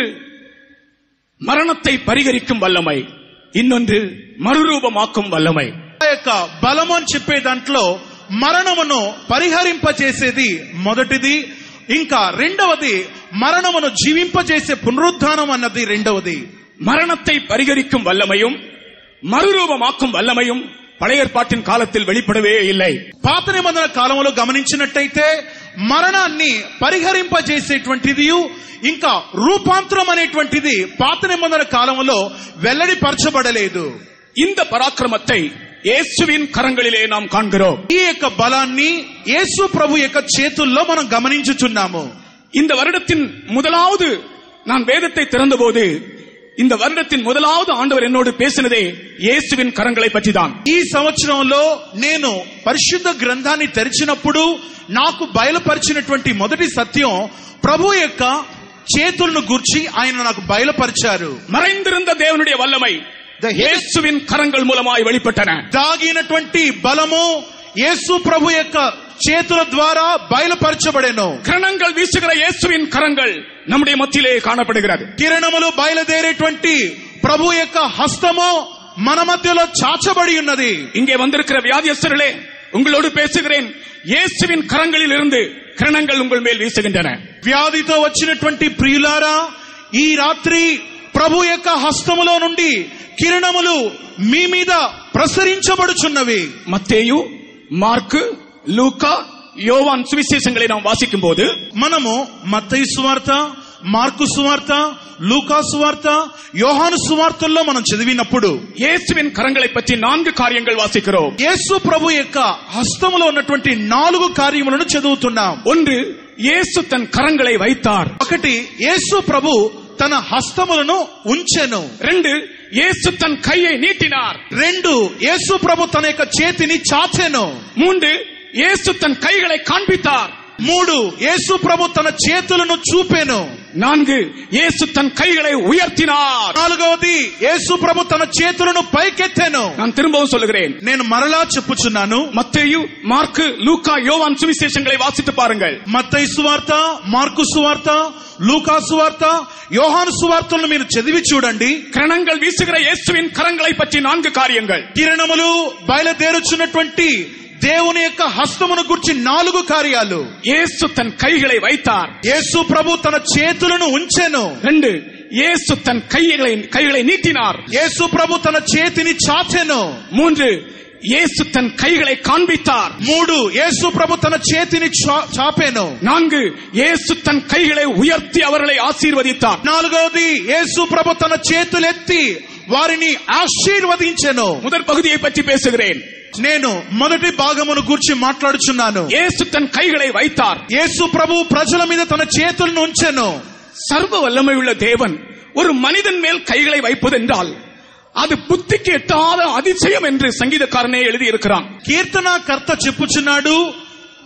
மரணத்தை பரிகரிக்கும் வல்லமை, இன்னொன்று மறுரூபமாக்கும் வல்லமை. ఆ యొక్క బలము అని చెప్పే దాంట్లో మరణమును పరిహరింపజేసేది మొదటిది, ఇంకా రెండవది మరణమును జీవింపజేసే పునరుద్ధానం అన్నది రెండవది. மரணத்தை பரிகரிக்கும் வல்லமையும் மறுரூபமாக்கும் வல்லமையும் பழைய ஏற்பாட்டின் காலத்தில் வெளிப்படவே இல்லை. పాత నిబంధన కాలంలో గమనించినట్టయితే మరణాన్ని పరిహరింపజేసేటువంటిది ఇంకా రూపాంతరం అనేటువంటిది పాత నిబంధన కాలంలో వెల్లడిపరచబడలేదు. இந்த பராக்கிரமத்தை இயேசுவின் கரங்களிலே நாம் காண்கிறோம். ఈ యొక్క బలాన్ని యేసు ప్రభు యొక్క చేతుల్లో మనం గమనించుచున్నాము. இந்த வருடத்தின் முதலாவது நான் வேதத்தை திறந்தபோது இந்த வருடத்தின் முதலாவது ஆண்டவர் என்னோடு பேசினதே இயேசுவின் கரங்களை பற்றி தான். ఈ సంవత్సరంలో నేను పరిశుద్ధ గ్రంథాన్ని తెరిచినప్పుడు నాకు బయలుపరిచినటువంటి మొదటి సత్యం ప్రభు యొక్క చేతులను గూర్చి ఆయన నాకు బయలుపరిచారు. மறைந்திருந்த தேவனுடைய வல்லமை இயேசுவின் கரங்கள் மூலமாய் வெளிப்பட்டன. దాగినటువంటి బలము యేసు ప్రభు యొక్క చేతుల ద్వారా బయలుపరచబడెను. கிரணங்கள் வீசுகிற இயேசுவின் கரங்கள் நம்முடைய மத்தியிலே காணப்படுகிறது. కిరణములు బయలుదేరేటువంటి ప్రభు యొక్క హస్తము మన మధ్యలో చాచబడి ఉన్నది. இங்கே வந்திருக்கிற வியாதியஸ்தர்களே, உங்களோடு பேசுகிறேன். இயேசுவின் கரங்களில் இருந்து கிரணங்கள் உங்கள் மேல் வீசுகின்றன. వ్యాధితో వచ్చినటువంటి ప్రియులారా, ఈ రాత్రి ప్రభు యొక్క హస్తములో నుండి కిరణములు మీ మీద ప్రసరించబడుచున్నవి. మత్తేయు, మార్కు, లూకా, యోవాన్ సువిశేషங்களை நாம் வாசிக்கும் போது మనము మత్తయి సువార్త, మార్కు సువార్త, లూకా సువార్త, యోహాను సువార్తల్లో మనం చదివినప్పుడు இயேசுவின் கரங்களை பற்றி 4 காரியங்கள் வாசிக்கிறோம். యేసు ప్రభు యొక్క హస్తములో ఉన్నటువంటి 4 కార్యములను చదువుతున్నాం. ஒன்று, இயேசு தன் கரங்களை வைத்தார். ఒకటి, యేసు ప్రభు తన హస్తములను ఉంచెను. 2, இயேசு தன் கையை நீட்டினார். 2, యేసు ప్రభు తన యొక్క చేతిని చాచెను. 3, இயேசு தன் கைகளை காண்பித்தார். 3, యేసు ప్రభు తన చేతులను చూపెను. 4, இயேசு தன் கைகளை உயர்த்தினார். 4వది, యేసు ప్రభు తన చేతులను పైకెత్తెను. நான் திரும்பவும் சொல்லுகிறேன். నేను మరలా చెప్పుచున్నాను. மத்தேயு, மார்க்கு, லூக்கா, யோவான் சுவிசேஷங்களை வாசித்து பாருங்கள். మత్తయి సువార్త, మార్కు సువార్త, లూకా సువార్త, యోహాను సువార్తలను మీరు చదివి చూడండి. கிரணங்கள் வீசுகிற இயேசுவின் கரங்களை பற்றி 4 காரியங்கள். కిరణములు బయలుదేరుచున్నటువంటి దేవుని యొక్క హస్తమును గురించి 4 కార్యాలు. இயேசு தன் கைகளை வைத்தார். యేసు ప్రభు తన చేతులను ఉంచెను. 2, இயேசு தன் கைகளை நீட்டினார். యేసు ప్రభు తన చేతిని చాచెను. 3, இயேசு தன் கைகளை காண்பித்தார். 3, యేసు ప్రభు తన చేతిని చాపెను. 4, இயேசு தன் கைகளை உயர்த்தி அவர்களை ஆசீர்வதித்தார். 4వది, యేసు ప్రభు తన చేతులెత్తి వారిని ఆశీర్వదించెను. முதல் பகுதியை பற்றி பேசுகிறேன். నేను మొదటి భాగమును గురించి మాట్లాడుచున్నాను. இயேசு தன் கைகளை வைத்தார். యేసు ప్రభు ప్రజల మీద తన చేతులను ఉంచెను. சர்வ வல்லமையுள்ள தேவன் ஒரு மனிதன் மேல் கைகளை வைப்பது என்றால் அது புத்திக்கு எட்டாத அதிசயம் என்று சங்கீதக்காரனே எழுதி இருக்கிறான். కీర్తనకర్త చెప్పుచున్నాడు,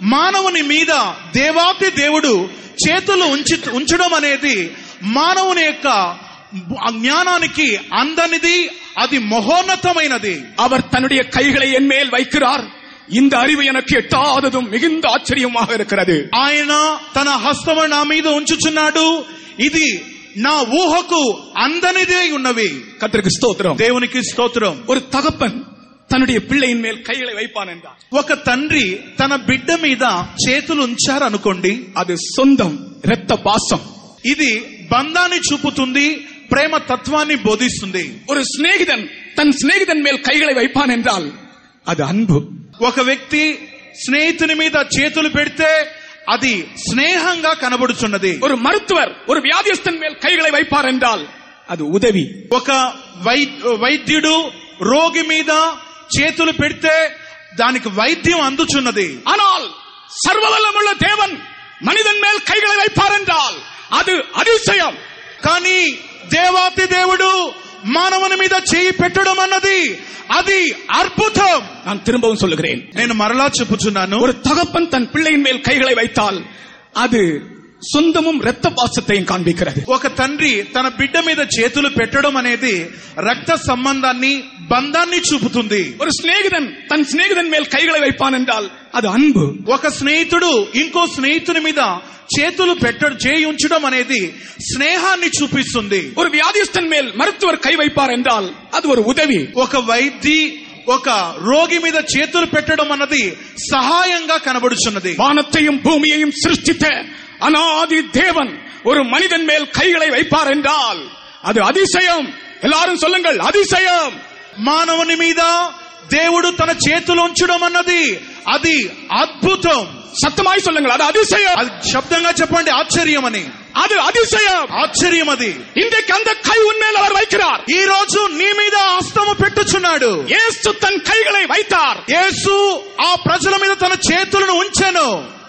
మానవుని మీద దేవాతి దేవుడు చేతులు ఉంచడం అనేది మానవుని యొక్క ஞானாనికి అందనిది, అది మహోన్నతమైనది. அவர் தன்னுடைய கைகளை என் மேல் வைக்கிறார், இந்த அறிவு எனக்கு எட்டாததும் மிகுந்த ஆச்சரியமாக இருக்கிறது. ఆయన తన హస్తము నా మీద ఉంచుచున్నాడు, ఇది నా ఊహకు అందనిదే ఉన్నవి. கர்த்தருக்கு ஸ்தோத்திரம். దేవునికి స్తోత్రం. ஒரு தகப்பன் தன்னுடைய பிள்ளையின் மேல் கைகளை வைப்பான் என்றார். ఒక తండ్రి తన బిడ్డ మీద చేతులు ఉంచారు అనుకోండి, அது சொந்தம், இரத்த பாசம். ఇది బంధాన్ని చూపుతుంది, ప్రేమ తత్వాన్ని బోధిస్తుంది. ஒரு சிநேகிதன் தன் சிநேகிதன் மேல் கைகளை வைப்பான் என்றால் அது அன்பு. ఒక వ్యక్తి స్నేహితుని మీద చేతులు పెడితే అది స్నేహంగా కనబడుచున్నది. ஒரு மருத்துவர் ஒரு வியாதியஸ்தன் மேல் கைகளை வைப்பார் என்றால் அது உதவி. ఒక వైద్యుడు రోగి మీద చేతులు పెడితే దానికి వైద్యం అందుచున్నది. ஆனால் சர்வவல்லமுள்ள தேவன் மனிதன் மேல் கைகளை வைப்பார் என்றால் அது அதிசயம். కానీ దేవాతి దేవుడు మానవుని మీద చేయి పెట్టడం అన్నది అది అద్భుతం. நான் திரும்பவும் சொல்லுகிறேன், నేను మరలా చెప్పుచున్నాను. ஒரு தகப்பன் தன் பிள்ளையின் மேல் கைகளை வைத்தால் அது சொந்தமும் இரத்த பாசத்தையும் காண்பிக்கிறது. ఒక తండ్రి తన బిడ్డ మీద చేతులు పెట్టడం అనేది రక్త సంబంధాన్ని, బంధాన్ని చూపుతుంది. ஒரு சிநேகிதன் தன் சிநேகிதன் மேல் கைகளை வைப்பான் என்றால் அது அன்பு. ఒక స్నేహితుడు ఇంకో స్నేహితుని మీద చేతులు చేయి ఉంచడం అనేది స్నేహాన్ని చూపిస్తుంది. ஒரு வியாதியஸ்தன் மேல் மருத்துவர் கை வைப்பார் என்றால் அது ஒரு உதவி. ఒక వైద్య ఒక రోగి మీద చేతులు పెట్టడం అన్నది సహాయంగా కనబడుచున్నది. வானத்தையும் பூமியையும் சிருஷ்டித்த அநாதி தேவன் ஒரு மனிதன் மேல் கைகளை வைப்பார் என்றால் அது அதிசயம். எல்லாரும் சொல்லுங்கள், அதிசயம். మానవుని మీద దేవుడు తన చేతులు ఉంచడం అన్నది అది అద్భుతం. சத்தமாய் சொல்லுங்கள், அது அதிசயம். అది శబ్దంగా చెప్పండి, ఆశ్చర్యం అని. அது அதிசயம், ఆశ్చర్యం అది. இன்றைக்கு அந்த கை உன்மேல் அவர் வைக்கிறார். ఈ రోజు నీ మీద హస్తము పెట్టుచున్నాడు. యేసు தன் கைகளை வைத்தார். యేసు ఆ ప్రజల మీద తన చేతులను ఉంచెను.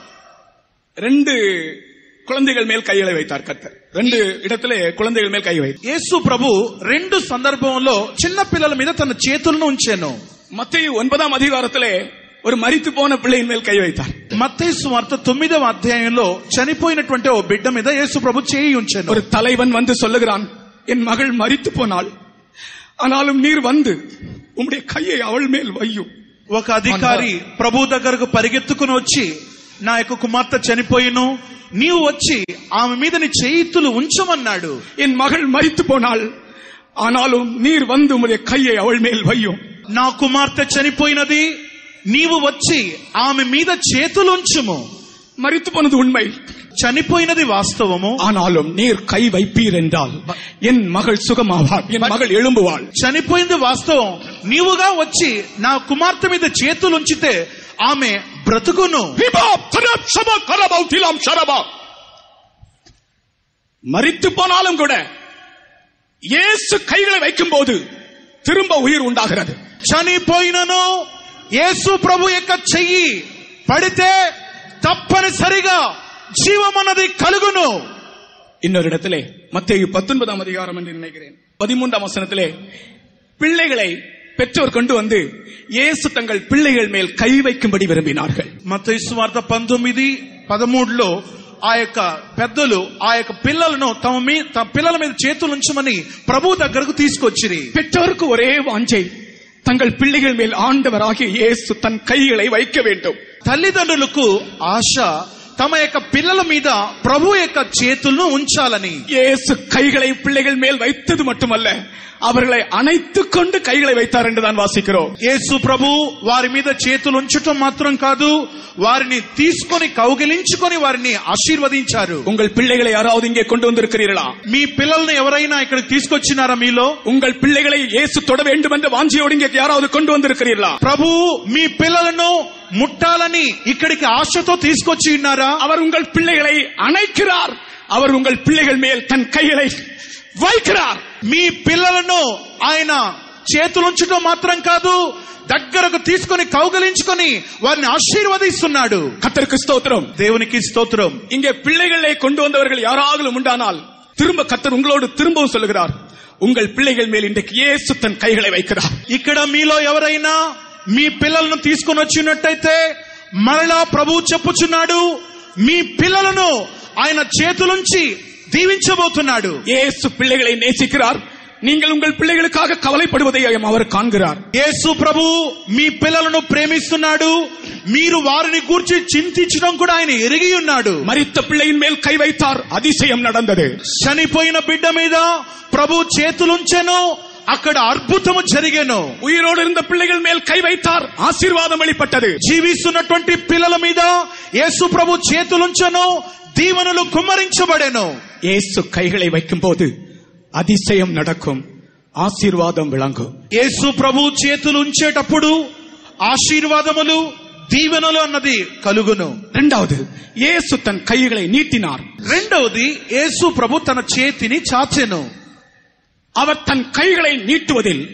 2 குழந்தைகள் மேல் கைகளை வைத்தார் கர்த்தர். 2 இடத்திலே குழந்தைகள் மேல் கை வைத்தார். యేసు ప్రభు 2 సందర్భంలో చిన్న పిల్లల మీద తన చేతులను ఉంచెను. மத்தேயு 9ஆம் அதிகாரத்திலே ஒரு மரித்து போன பிள்ளையின் மேல் கை வைத்தார். మత్తయి సువార్త 9వ అధ్యాయంలో చనిపోయినటువంటి ఓ బిడ్డ మీద యేసు ప్రభు చేయి ఉంచెను. ஒரு தலைவன் வந்து சொல்லுகிறான், என் மகள் மரித்து போனாள், ஆனாலும் நீர் வந்து உம்முடைய கையை அவள் மேல் வையும். ఒక అధికారి ప్రభు దగ్గరకు పరిగెత్తుకుని వచ్చి, నా యొక్క కుమార్తె చనిపోయిను, నీవు వచ్చి ఆమె మీద నీ చేతులు ఉంచమన్నాడు. என் மகள் மரித்து போனாள், ஆனாலும் நீர் வந்து உம்முடைய கையை அவள் மேல் வையும். నా కుమార్తె చనిపోయినది, నీవు వచ్చి ఆమె మీద చేతులు ఉంచుము. மரித்து போனது உண்மை, చనిపోయినది వాస్తవము. ஆனாலும் நீர் கை வைப்பீர் என்றால் என் மகள் சுகமாவாள், என் மகள் எழும்புவாள். చనిపోయింది వాస్తవం, నీవుగా వచ్చి నా కుమార్తె మీద చేతులు ఉంచితే ఆమె బ్రతుకును. மரித்து போனாலும் கூட இயேசு கைகளை வைக்கும் போது திரும்ப உயிர் உண்டாகிறது. చనిపోయినను యేసు ప్రభు యొక్క చెయ్యి పడితే తప్పనిసరిగా జీవం అన్నది కలుగును. இன்னொரு இடத்திலே மத்தேயு 19ஆம் அதிகாரம் என்று நினைக்கிறேன் 13ஆம் வசனத்திலே பிள்ளைகளை பெற்றோர் கொண்டு வந்து இயேசு தங்கள் பிள்ளைகள் மேல் கை வைக்கும்படி விரும்பினார்கள். మత్తయి సువార్త 19:13లో ఆ యొక్క పెద్దలు ఆ యొక్క పిల్లలను తమ పిల్లల మీద చేతులు ఉంచమని ప్రభు దగ్గరకు తీసుకొచ్చిరి. பெற்றோருக்கு ஒரே வாஞ்சை, தங்கள் பிள்ளைகள் மேல் ஆண்டவராகிய இயேசு தன் கைகளை வைக்க வேண்டும். తల్లిదండ్రులకు ఆశ తమ యొక్క పిల్లల మీద ప్రభు యొక్క చేతులను ఉంచాలని. இயேசு கைகளை பிள்ளைகள் மேல் வைத்தது மட்டுமல்ல, அவர்களை அணைத்துக் கொண்டு கைகளை வைத்தார் என்றுதான் வாசிக்கிறோம். యేసు ప్రభు వారి మీద చేతులు ఉంచటం మాత్రం కాదు, వారిని తీసుకొని కౌగిలించుకొని వారిని ఆశీర్వదించారు. உங்கள் பிள்ளைகளை யாராவது இங்கே கொண்டு வந்திருக்கிறீர்களா? మీ పిల్లల్ని ఎవరైనా ఇక్కడికి తీసుకొచ్చినారా? మీలో உங்கள் பிள்ளைகளை இயேசு தொட வேண்டும் என்ற வாஞ்சியோடு இங்கே யாராவது கொண்டு வந்திருக்கிறீர்களா? ప్రభు మీ పిల్లలను ముట్టాలని ఇక్కడికి ఆశతో తీసుకొచ్చి ఉన్నారా? அவர் உங்கள் பிள்ளைகளை அணைக்கிறார், அவர் உங்கள் பிள்ளைகள் மேல் தன் கைகளை வைக்கிறார். మీ పిల్లలను ఆయన చేతులుంచడం మాత్రం కాదు, దగ్గరకు తీసుకొని కౌగలించుకొని వారిని ఆశీర్వదిస్తున్నాడు. கர்த்தருக்கு ஸ்தோத்திரம். దేవునికి స్తోత్రం. இங்கே பிள்ளைகளை கொண்டு வந்தவர்கள் யாராவது உண்டானால் திரும்ப கர்த்தர் உங்களோடு திரும்பவும் சொல்லுகிறார், உங்கள் பிள்ளைகள் மேல் இன்றைக்கு இயேசு தன் கைகளை வைக்கிறார். ఇక్కడ మీలో ఎవరైనా మీ పిల్లలను తీసుకొని వచ్చినట్టయితే మరలా ప్రభు చెప్పుచున్నాడు, మీ పిల్లలను ఆయన చేతులుంచి దీవించబోతున్నాడు. இயேசு பிள்ளைகளை நேசிக்கிறார். நீங்கள் உங்கள் பிள்ளைகளுக்காக கவலைப்படுவதை அவர் காண்கிறார். యేసు ప్రభు మీ పిల్లలను ప్రేమిస్తున్నాడు. మీరు వారిని గురించి చింతించడం కూడా ఆయన ఎరిగి ఉన్నాడు. மரித்த பிள்ளையின் மேல் கை வைத்தார், அதிசயம் நடந்தது. చనిపోయిన బిడ్డ మీద ప్రభు చేతులుంచెను, అక్కడ అద్భుతము జరిగెను. உயிரோடு இருந்த பிள்ளைகள் மேல் கை வைத்தார், ஆசీర్వాదం வெளிப்பட்டது. జీవిస్తున్నటువంటి పిల్లల మీద యేసు ప్రభు చేతులుంచెను, దీవెనలు కుమ్మరించబడెను. இயேசு கைகளை வைக்கும்போது அதிசயம் நடக்கும், ఆశీర్వాదం విளங்கும். యేసు ప్రభు చేతులు ఉంచేటప్పుడు ఆశీర్వాదములు, దీవెనలు అన్నది కలుగును. இரண்டாவது, இயேசு தன் கைகளை நீட்டினார். రెండవది, యేసు ప్రభు తన చేతిని చాచెను. அவர் தன் கைகளை நீட்டுவதில்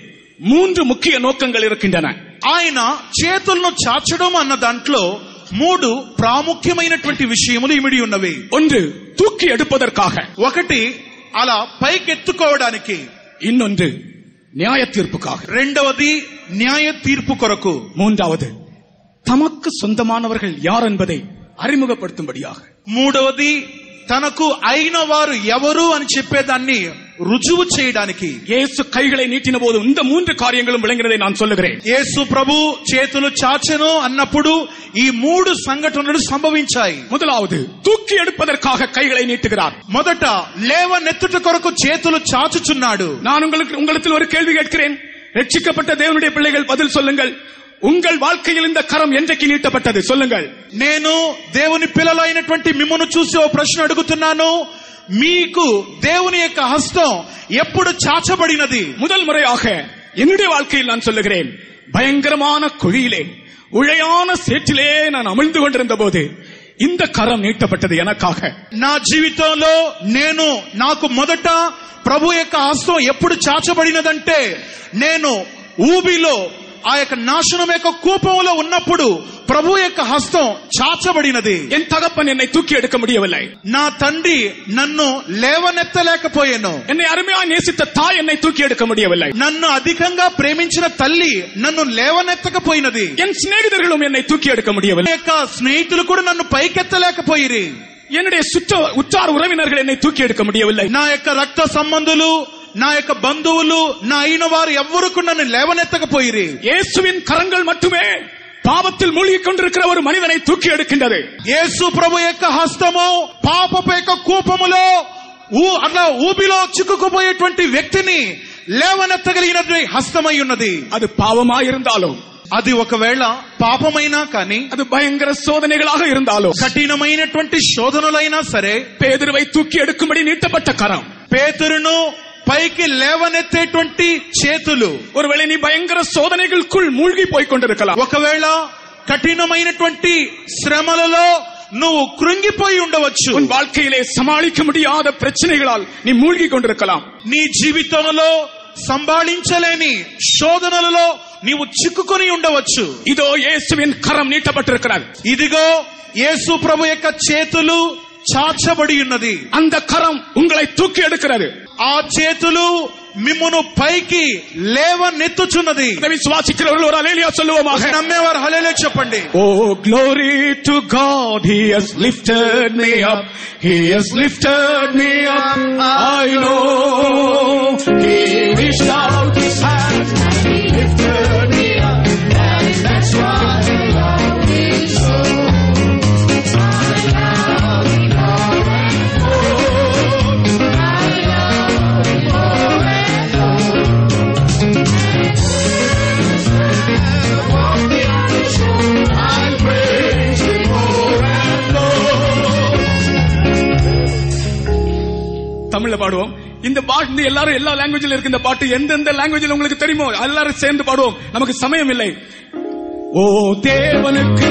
3 முக்கிய நோக்கங்கள் இருக்கின்றன. ఆయన చేతులను చాచడం అన్న దాంట్లో 3 ప్రాముఖ్యమైనటువంటి విషయములు ఇమిడి ఉన్నవి. 1, தூக்கி எடுப்பதற்காக. 1, అలా పైకెత్తుకోవడానికి. இன்னொன்று, நியாய தீர்ப்புக்காக. 2వది, న్యాయ తీర్పు కొరకు. 3வது, தமக்கு சொந்தமானவர்கள் யார் என்பதை அறிமுகப்படுத்தும்படியாக. 3వది, తనకు అయిన వారు ఎవరు అని చెప్పేదాన్ని రుజువు చేయడానికి. இயேசு கைகளை நீட்டின போது இந்த 3 காரியங்களும் விளங்கினதை நான் சொல்லுகிறேன். యేసు ప్రభు చేతులు చాచెను అన్నప్పుడు ఈ 3 సంఘటనలు సంభవించాయి. முதலாவது, தூக்கி எடுப்பதற்காக கைகளை நீட்டுகிறார். మొదట లేవనెత్తుట కొరకు చేతులు చాచుచున్నాడు. நான் உங்களிடத்தில் ஒரு கேள்வி கேட்கிறேன். ரட்சிக்கப்பட்ட தேவனுடைய பிள்ளைகள் பதில் சொல்லுங்கள். உங்கள் வாழ்க்கையில் இந்த கரம் என்றைக்கு நீட்டப்பட்டது? சொல்லுங்கள். నేను దేవుని పిల్లలైనటువంటి మిమ్మును చూసి ఓ ప్రశ్న అడుగుతున్నాను. మీకు దేవుని యొక్క హస్తం ఎప్పుడు చాచబడినది? முதல் முறையாக என்னுடைய வாழ்க்கையில் நான் சொல்லுகிறேன், பயங்கரமான குழியிலே, உழையான சேற்றிலே நான் அமிழ்ந்து கொண்டிருந்த போது இந்த கரம் நீட்டப்பட்டது எனக்காக. నా జీవితంలో నాకు మొదట ప్రభు యొక్క హస్తం ఎప్పుడు చాచబడినదంటే, నేను ఊబిలో, ఆ యొక్క నాశనం యొక్క కూపంలో ఉన్నప్పుడు ప్రభు యొక్క హస్తం చాచబడినది. என் தகப்பன் என்னை தூக்கி எடுக்க முடியவில்லை. నా తండ్రి నన్ను లేవనెత్తలేకపోయాను. என்னை அருமையாக நேசித்த தாய் என்னை தூக்கி எடுக்க முடியவில்லை. నన్ను అధికంగా ప్రేమించిన తల్లి నన్ను లేవనెత్తకపోయినది. என் சிநேகிதர்களும் என்னை தூக்கி எடுக்க முடியவில்லை. యొక్క స్నేహితులు కూడా నన్ను పైకెత్తలేకపోయిరి. என்னுடைய உற்றார் உறவினர்கள் என்னை தூக்கி எடுக்க முடியவில்லை. నా యొక్క రక్త సంబంధులు, నా యొక్క బంధువులు, నా అయిన వారు ఎవ్వరూ నన్ను లేవనెత్తకపోయిరి. இயேசுவின் கரங்கள் மட்டுமே பாவத்தில் மூழ்கிக் கொண்டிருக்கிற ஒரு மனிதனை தூக்கி எடுக்கின்றது. యేసు ప్రభు యొక్క హస్తము పాపపు యొక్క కూపములో అట్లా ఊబిలో చిక్కుకుపోయేటువంటి వ్యక్తిని లేవనెత్తగలిగినటువంటి హస్తమై ఉన్నది. அது பாவமாயிருந்தாலும், అది ఒకవేళ పాపమైనా కానీ, அது பயங்கர சோதனைகளாக இருந்தாலும், కఠినమైనటువంటి శోధనలైనా సరే, பேதுருவை தூக்கி எடுக்கும்படி நீட்டப்பட்ட கரம், పేతురును పైకి లేవనెత్తేటువంటి చేతులు. ஒருவேளை நீ பயங்கர சோதனைகளுக்குள் மூழ்கி போய் கொண்டிருக்கலாம். ఒకవేళ కఠినమైనటువంటి శ్రమలలో నువ్వు కృంగిపోయి ఉండవచ్చు. உன் வாழ்க்கையிலே சமாளிக்க முடியாத பிரச்சனைகளால் நீ மூழ்கி கொண்டிருக்கலாம். నీ జీవితంలో సంభాళించలేని శోధనలలో నీవు చిక్కుకొని ఉండవచ్చు. இதோ இயேசுவின் கரம் நீட்டப்பட்டிருக்கிறது. ఇదిగో యేసు ప్రభు యొక్క చేతులు చాచబడి ఉన్నది. அந்த கரம் உங்களை தூக்கி எடுக்கிறது. ఆ చేతులు మిమ్మును పైకి లేవనెత్తుచున్నది. విశ్వాసిக்கிறவர்கள் ஒரு హల్లెలూయా சொல்லுவோமாக. నమ్మేవారు హల్లెలూయా చెప్పండి. Oh, glory to God, He has lifted me up, He has lifted me up, I know He reached out His hand and He lifted me up, and that's why I love Him so. தமிழ்ல பாடுவோம். இந்த பாட்டு எல்லாரும் எல்லா லாங்குவேஜ்ல இருக்கு. இந்த பாட்டு எந்தெந்த லாங்குவேஜ்ல உங்களுக்கு தெரியுமோ எல்லாரும் சேர்ந்து பாடுவோம். நமக்கு சமயம் இல்லை. ஓ தேவனுக்கு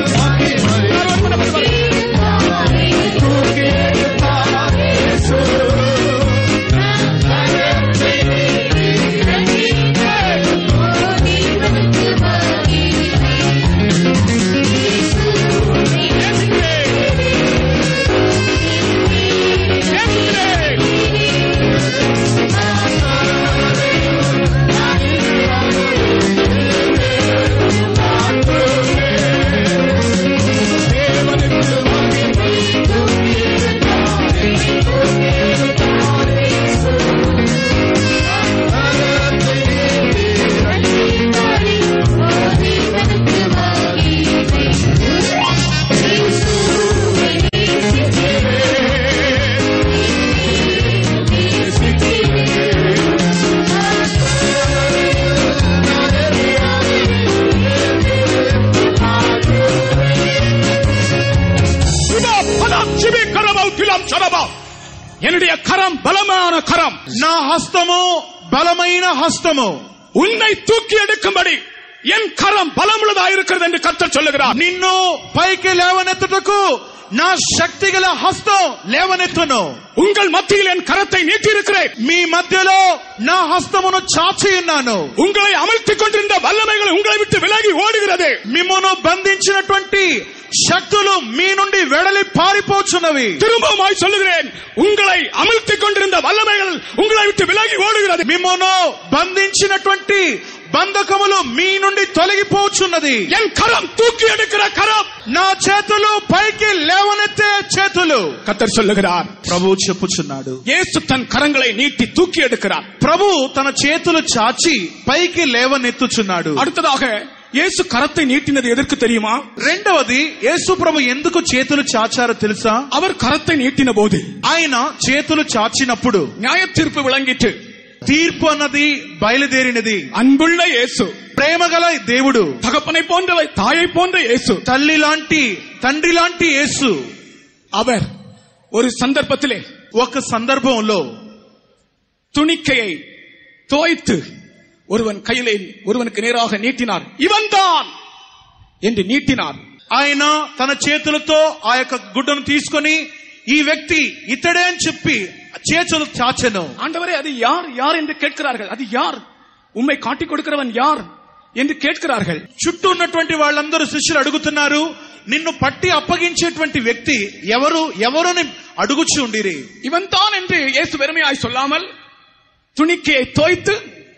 என்னுடைய கரம் பலமான கரம், నా హస్తము బలమైన హస్తము, உன்னை தூக்கி எடுக்கும்படி என் கரம் பலமுள்ளதாக இருக்கிறது என்று கர்த்தர் சொல்லுகிறார். నిన్ను పైకి లేవనెత్తుటకు నా శక్తిగల హస్తం లేవనెత్తును. உங்கள் மத்தியில் என் கரத்தை நீட்டி இருக்கிறேன். మీ మధ్యలో నా హస్తమును చాచి ఉన్నాను. உங்களை அமர்த்திக் கொண்டிருந்த வல்லமைகள் உங்களை விட்டு விலகி ஓடுகிறது. మిమ్మును బంధించినటువంటి శక్తులు మీ నుండి వెడలి పారిపోచున్నవి. திரும்பவுமாய் சொல்லுகிறேன், உங்களை அமர்த்திக் கொண்டிருந்த வல்லமைகள் உங்களை விட்டு விலகி ஓடுகிறது. మిమ్మును బంధించినటువంటి బంధకములు మీ నుండి తొలగిపోచున్నది. என் கரம் தூக்கி எடுக்கிற கரம், నా చేతులు పైకి లేవనెత్తే చేతులు. கர்த்தர் சொல்லுகிறார். ప్రభువు చెప్పుచున్నాడు, இயேசு தன் கரங்களை நீட்டி தூக்கி எடுக்கிறார். ప్రభు తన చేతులు చాచి పైకి లేవనెత్తుచున్నాడు. அடுத்ததாக இயேசு கரத்தை நீட்டினது எதற்கு தெரியுமா? రెండవది, యేసు ప్రభు ఎందుకు చేతులు చాచారో తెలుసా? அவர் கரத்தை நீட்டின போது ఆయన చేతులు చాచినప్పుడు நியாய தீர்ப்பு விளங்கிட்டு, తీర్పు అన్నది బయలుదేరినది. அன்புள்ள இயேசு, ప్రేమగల దేవుడు, தகப்பனை போன்றவை தாயை போன்ற இயேசு, తల్లి లాంటి తండ్రి లాంటి యేసు, அவர் ஒரு சந்தர்ப்பத்திலே ఒక సందర్భంలో துணிக்கையை தோய்த்து ஒருவன் கையிலே ஒருவனுக்கு நேராக நீட்டினார். இவன்தான் என்று நீட்டினார். ఆయన తన చేతులతో ఆ యొక్క గుడ్డను తీసుకొని ఈ వ్యక్తి ఇతడే అని చెప్పి చేతులు చాచెను. ஆண்டவரே, அது யார் யார் என்று கேட்கிறார்கள். அது யார்? உம்மை காட்டிக் கொடுக்கிறவன் யார் என்று கேட்கிறார்கள். చుట్టూ ఉన్నటువంటి వాళ్ళందరూ శిష్యులు అడుగుతున్నారు, నిన్ను పట్టి అప్పగించేటువంటి వ్యక్తి ఎవరు ఎవరుని అడుగుచు ఉండిరి. இவன் தான் என்று இயேசு வெறுமையாய் சொல்லாமல் துணிக்கையை தோய்த்து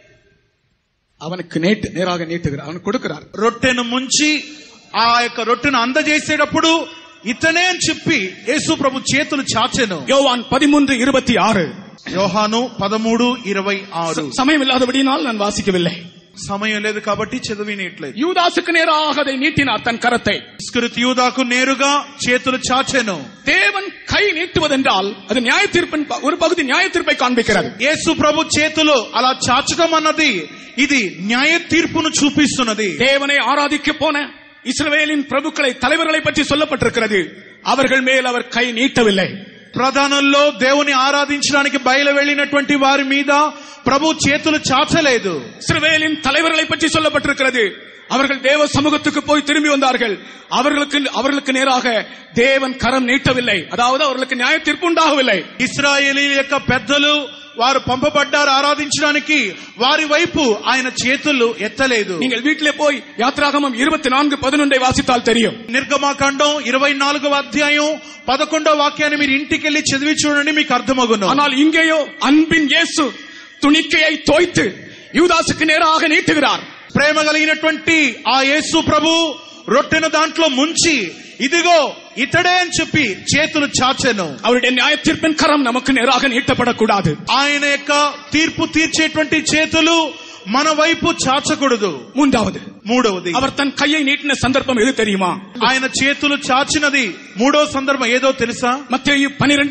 அவனுக்கு நேராக நீட்டுகிறார், அவனுக்கு கொடுக்கிறார். రొట్టెను ముంచి ఆ యొక్క రొట్టెను అందజేసేటప్పుడు ఇతనే అని చెప్పి యేసు ప్రభు చేతులు చాచెను. யோவான் 13:26. యోహాను 13:26. சமயம் இல்லாதபடியால் நான் வாசிக்கவில்லை. సమయం లేదు కాబట్టి చదివినట్లేదు. யூதாசுக்கு நேராக அதை நீட்டினார் தன் கரத்தை. ఇస్కరియోతు యూదాకు నేరుగా చేతులు చాచెను. தேவன் கை நீட்டுவதென்றால் அது நியாய தீர்ப்பின் ஒரு பகுதி, நியாய தீர்ப்பை காண்பிக்கிறது. యేసు ప్రభు చేతులు అలా చాచడం అన్నది ఇది న్యాయ తీర్పును చూపిస్తున్నది. தேவனை ஆராதிக்க போன இஸ்ரவேலின் பிரபுக்களை, தலைவர்களை பற்றி சொல்லப்பட்டிருக்கிறது. அவர்கள் மேல் அவர் கை நீட்டவில்லை. ప్రధానంలో దేవుని ఆరాధించడానికి బయలు వెళ్ళినటువంటి వారి మీద ప్రభు చేతులు చాచలేదు. இஸ்ரவேலின் தலைவர்களை பற்றி சொல்லப்பட்டிருக்கிறது. அவர்கள் தேவ சமூகத்துக்கு போய் திரும்பி வந்தார்கள். அவர்களுக்கு நேராக தேவன் கரம் நீட்டவில்லை. அதாவது அவர்களுக்கு நியாய தீர்ப்பு உண்டாகவில்லை. ఇశ్రాయేలీయుల యొక్క పెద్దలు వారు పంపబడ్డారు ఆరాధించడానికి, వారి వైపు ఆయన చేతులు ఎత్తలేదు. நீங்கள் வீட்டிலே போய் யாத்ராகமம் 24:11 வாசித்தால் தெரியும். నిర్గమాకాండం 24వ అధ్యాయం 11వ వాక్యాన్ని మీరు ఇంటికెళ్లి చదివి చూడండి, మీకు అర్థమగును. ஆனால் இங்கேயோ அன்பின் இயேசு துணிக்கையை தோய்த்து யூதாசுக்கு நேராக நீட்டுகிறார். ప్రేమ కలిగినటువంటి ఆ యేసు ప్రభు రొట్టెను దాంట్లో ముంచి ఇదిగో ఇతడే అని చెప్పి చేతులు చాచెను. அவருடைய நியாய தீர்ப்பின் கரம் நமக்கு நேராக நீட்டப்படக்கூடாது. ఆయన యొక్క తీర్పు తీర్చేటువంటి చేతులు మన వైపు చాచకూడదు. మూడవది, அவர் தன் கையை நீட்டின சந்தர்ப்பம் எது தெரியுமா? ఆయన చేతులు చాచినది మూడో సందర్భం ఏదో తెలుసా? மத்தேயு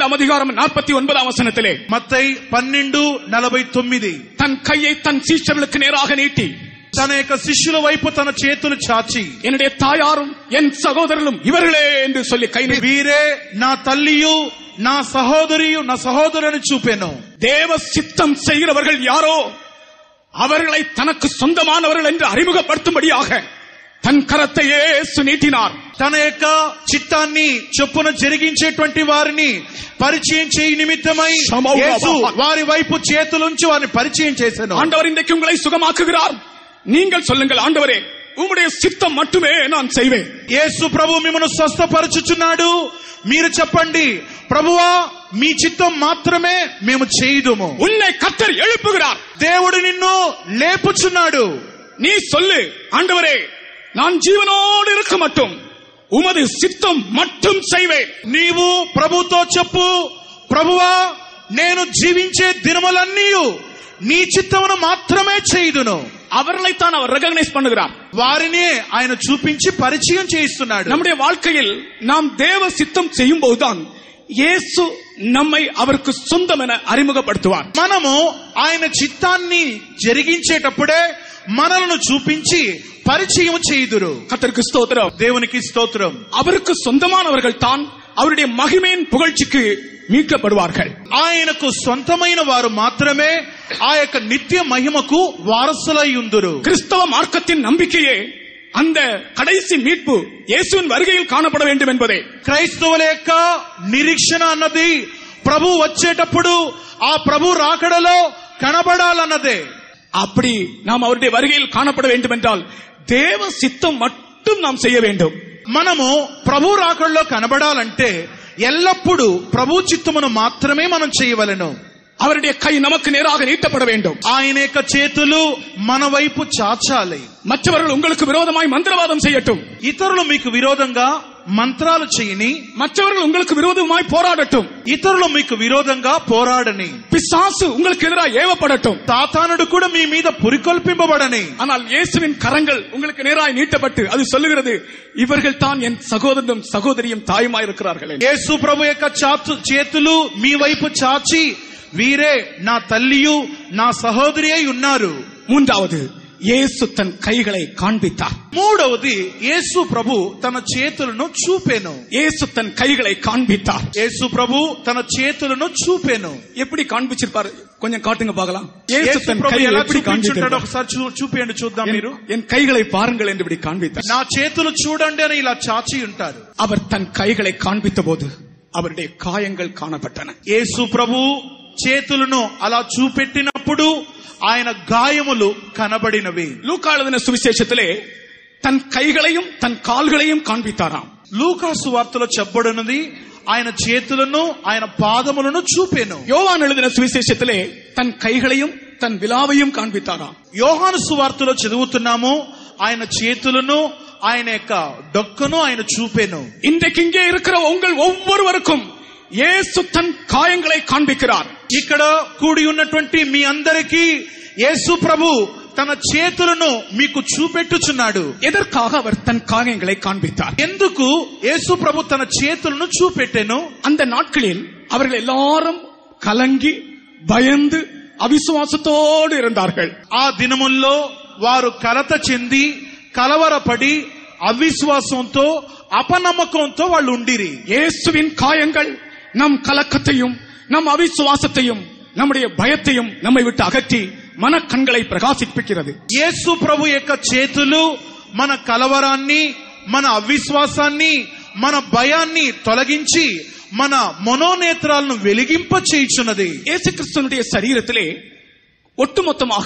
12:49 మత్తయి 12:49 தன் கையை தன் சீஷர்களுக்கு நேராக நீட்டி తన యొక్క శిష్యుల వైపు తన చేతులు చాచి, என்னுடைய தாயாரும் என் சகோதரர்களும் இவர்களே என்று சொல்லி கை நீட்டி, వీరే నా తల్లియు నా సహోదరియు నా సహోదరుని చూపెను. தேவ சித்தம் செய்கிறவர்கள் யாரோ அவர்களை தனக்கு சொந்தமானவர்கள் என்று அறிமுகப்படுத்தும்படியாக தன் கரத்தை இயேசு நீட்டினார். తన యొక్క చిత్తాన్ని చొప్పున జరిగించేటువంటి వారిని పరిచయం చేయి నిమిత్తమై యేసు వారి వైపు చేతులుంచి వారిని పరిచయం చేశాను. ஆண்டவர் இன்றைக்கு உங்களை சுகமாக்குகிறார். நீங்கள் சொல்லுங்கள், ஆண்டவரே உம்முடைய சித்தம் மட்டுமே நான் செய்வேன். యేసు ప్రభు మిమ్మల్ని స్వస్థపరచుచున్నాడు. మీరు చెప్పండి, ప్రభువా మీ చిత్తం మాత్రమే మేము చేయుదుము. உன்னை கர்த்தர் எழுப்புகிறார். దేవుడు నిన్ను లేపుచున్నాడు. நீ சொல்லு, ஆண்டவரே நான் ஜீவனோடு இருக்க மட்டும் உமது சித்தம் மட்டும் செய்வேன். నీవు ప్రభుతో చెప్పు, ప్రభువా నేను జీవించే దినములన్నీ నీ చిత్తమును మాత్రమే చేయుదును. அவர்களைத்தான் அவர் ரெகக்னைஸ் பண்ணுகிறார். వారిని ఆయన చూపించి పరిచయం చేయిస్తున్నాడు. நம்முடைய வாழ்க்கையில் நாம் தேவ சித்தம் செய்யும் போதுதான் இயேசு நம்மை அவருக்கு சொந்தம் என அறிமுகப்படுத்துவார். మనము ఆయన చిత్తాన్ని జరిగించేటప్పుడే మనలను చూపించి పరిచయం చేయుదురు. கர்த்தருக்கு ஸ்தோத்திரம். దేవునికి స్తోత్రం. அவருக்கு சொந்தமானவர்கள் தான் அவருடைய மகிமையின் புகழ்ச்சிக்கு மீட்கப்படுவார்கள். ఆయనకు సొంతమైన వారు మాత్రమే ఆ యొక్క నిత్య మహిమకు వారసులై ఉందురు. கிறிஸ்தவ மார்க்கத்தின் நம்பிக்கையே அந்த கடைசி மீட்பு இயேசுவின் வருகையில் காணப்பட வேண்டும் என்பதே. క్రైస్తవుల యొక్క నిరీక్షణ అన్నది ప్రభు వచ్చేటప్పుడు ఆ ప్రభు రాకడలో కనబడాలన్నదే. அப்படி நாம் அவருடைய வருகையில் காணப்பட வேண்டும் என்றால் தேவ சித்தம் மட்டும் நாம் செய்ய வேண்டும். మనము ప్రభు రాకడలో కనబడాలంటే ఎల్లప్పుడూ ప్రభు చిత్తమును మాత్రమే మనం చేయవలెను. அவருடைய கை நமக்கு நேராக நீட்டப்பட வேண்டும். ఆయన యొక్క చేతులు మన వైపు చాచాలి. மற்றவர்கள் உங்களுக்கு விரோதமாய் மந்திரவாதம் செய்யட்டும், ఇతరులు మీకు విరోధంగా మంత్రాలు చేయని, மற்றவர்கள் உங்களுக்கு விரோதமாய் போராடட்டும், ఇతరులు మీకు విరోధంగా పోరాడని, பிசாசு உங்களுக்கு எதிராக ஏவப்படட்டும், సాతానుడు కూడా మీ మీద పురికొల్పింపబడని, ஆனால் இயேசுவின் கரங்கள் உங்களுக்கு நேராய் நீட்டப்பட்டு அது சொல்லுகிறது, இவர்கள் தான் என் சகோதரனும் சகோதரியும் தாயுமாய் இருக்கிறார்கள். యేసు ప్రభు యొక్క చేతులు మీ వైపు చాచి వీరే నా తల్లియు నా సహోదరి అయి ఉన్నారు. மூன்றாவது, இயேசு தன் கைகளை காண்பித்தார். మూడవది, యేసు ప్రభు తన చేతులను చూపెను. இயேசு தன் கைகளை காண்பித்தார். యేసు ప్రభు తన చేతులను చూపెను. எப்படி காண்பிச்சிருப்பாரு கொஞ்சம் காட்டுங்க பார்க்கலாம். యేసు தன் ప్రభు கைகளை ఎలా எப்படி చూపించుంటాడో காண்பித்தார்? ఒకసారి చూపియండి చూద్దాం. మీరు என் கைகளை பாருங்கள் என்று இப்படி காண்பித்தார். నా చేతులు చూడండి అని ఇలా చాచి ఉంటారు. அவர் தன் கைகளை காண்பித்த போது அவருடைய காயங்கள் காணப்பட்டன. యేసు ప్రభు చేతులను అలా చూపెట్టినప్పుడు ఆయన గాయములు కనబడినవి. லூக்கா எழுதின சுவிசேஷத்திலே தன் கைகளையும் தன் கால்களையும் காண்பித்தாராம். లూకాసు వార్తలో చెప్పబడినది ఆయన చేతులను ఆయన పాదములను చూపెను. யோவான் எழுதின சுவிசேஷத்திலே தன் கைகளையும் தன் விலாவையும் காண்பித்தாராம். యోహాను సువార్తలో చదువుతున్నాము ఆయన చేతులను ఆయన యొక్క డొక్కను ఆయన చూపెను. இன்றைக்கு இங்கே இருக்கிற உங்கள் ஒவ்வொருவருக்கும் இயேசு தன் காயங்களை காண்பிக்கிறார். ఇక్కడ కూడి ఉన్నటువంటి మీ అందరికీ యేసు ప్రభు తన చేతులను మీకు చూపెట్టుచున్నాడు. எதற்காக அவர் தன் காயங்களை காண்பித்தார்? ఎందుకు యేసు ప్రభు తన చేతులను చూపెట్టెను? அந்த நாட்களில் அவர்கள் எல்லாரும் கலங்கி பயந்து அவிசுவாசத்தோடு இருந்தார்கள். ఆ దినముల్లో వారు కలత చెంది కలవరపడి అవిశ్వాసంతో అపనమ్మకంతో వాళ్ళు ఉండిరి. இயேசுவின் காயங்கள் நம் கலக்கத்தையும் நம் அவிசுவாசத்தையும் நம்முடைய பயத்தையும் நம்மை விட்டு அகற்றி மனக்கண்களை பிரகாசிப்பிக்கிறது. యేసు ప్రభు యొక్క చేతులు మన కలవరాన్ని, మన అవిశ్వాసాన్ని, మన భయాన్ని తొలగించి మన మనోనేత్రాలను వెలిగింప చేయుచున్నది. இயேசு கிறிஸ்துவினுடைய சரீரத்திலே ஒட்டுமொத்தமாக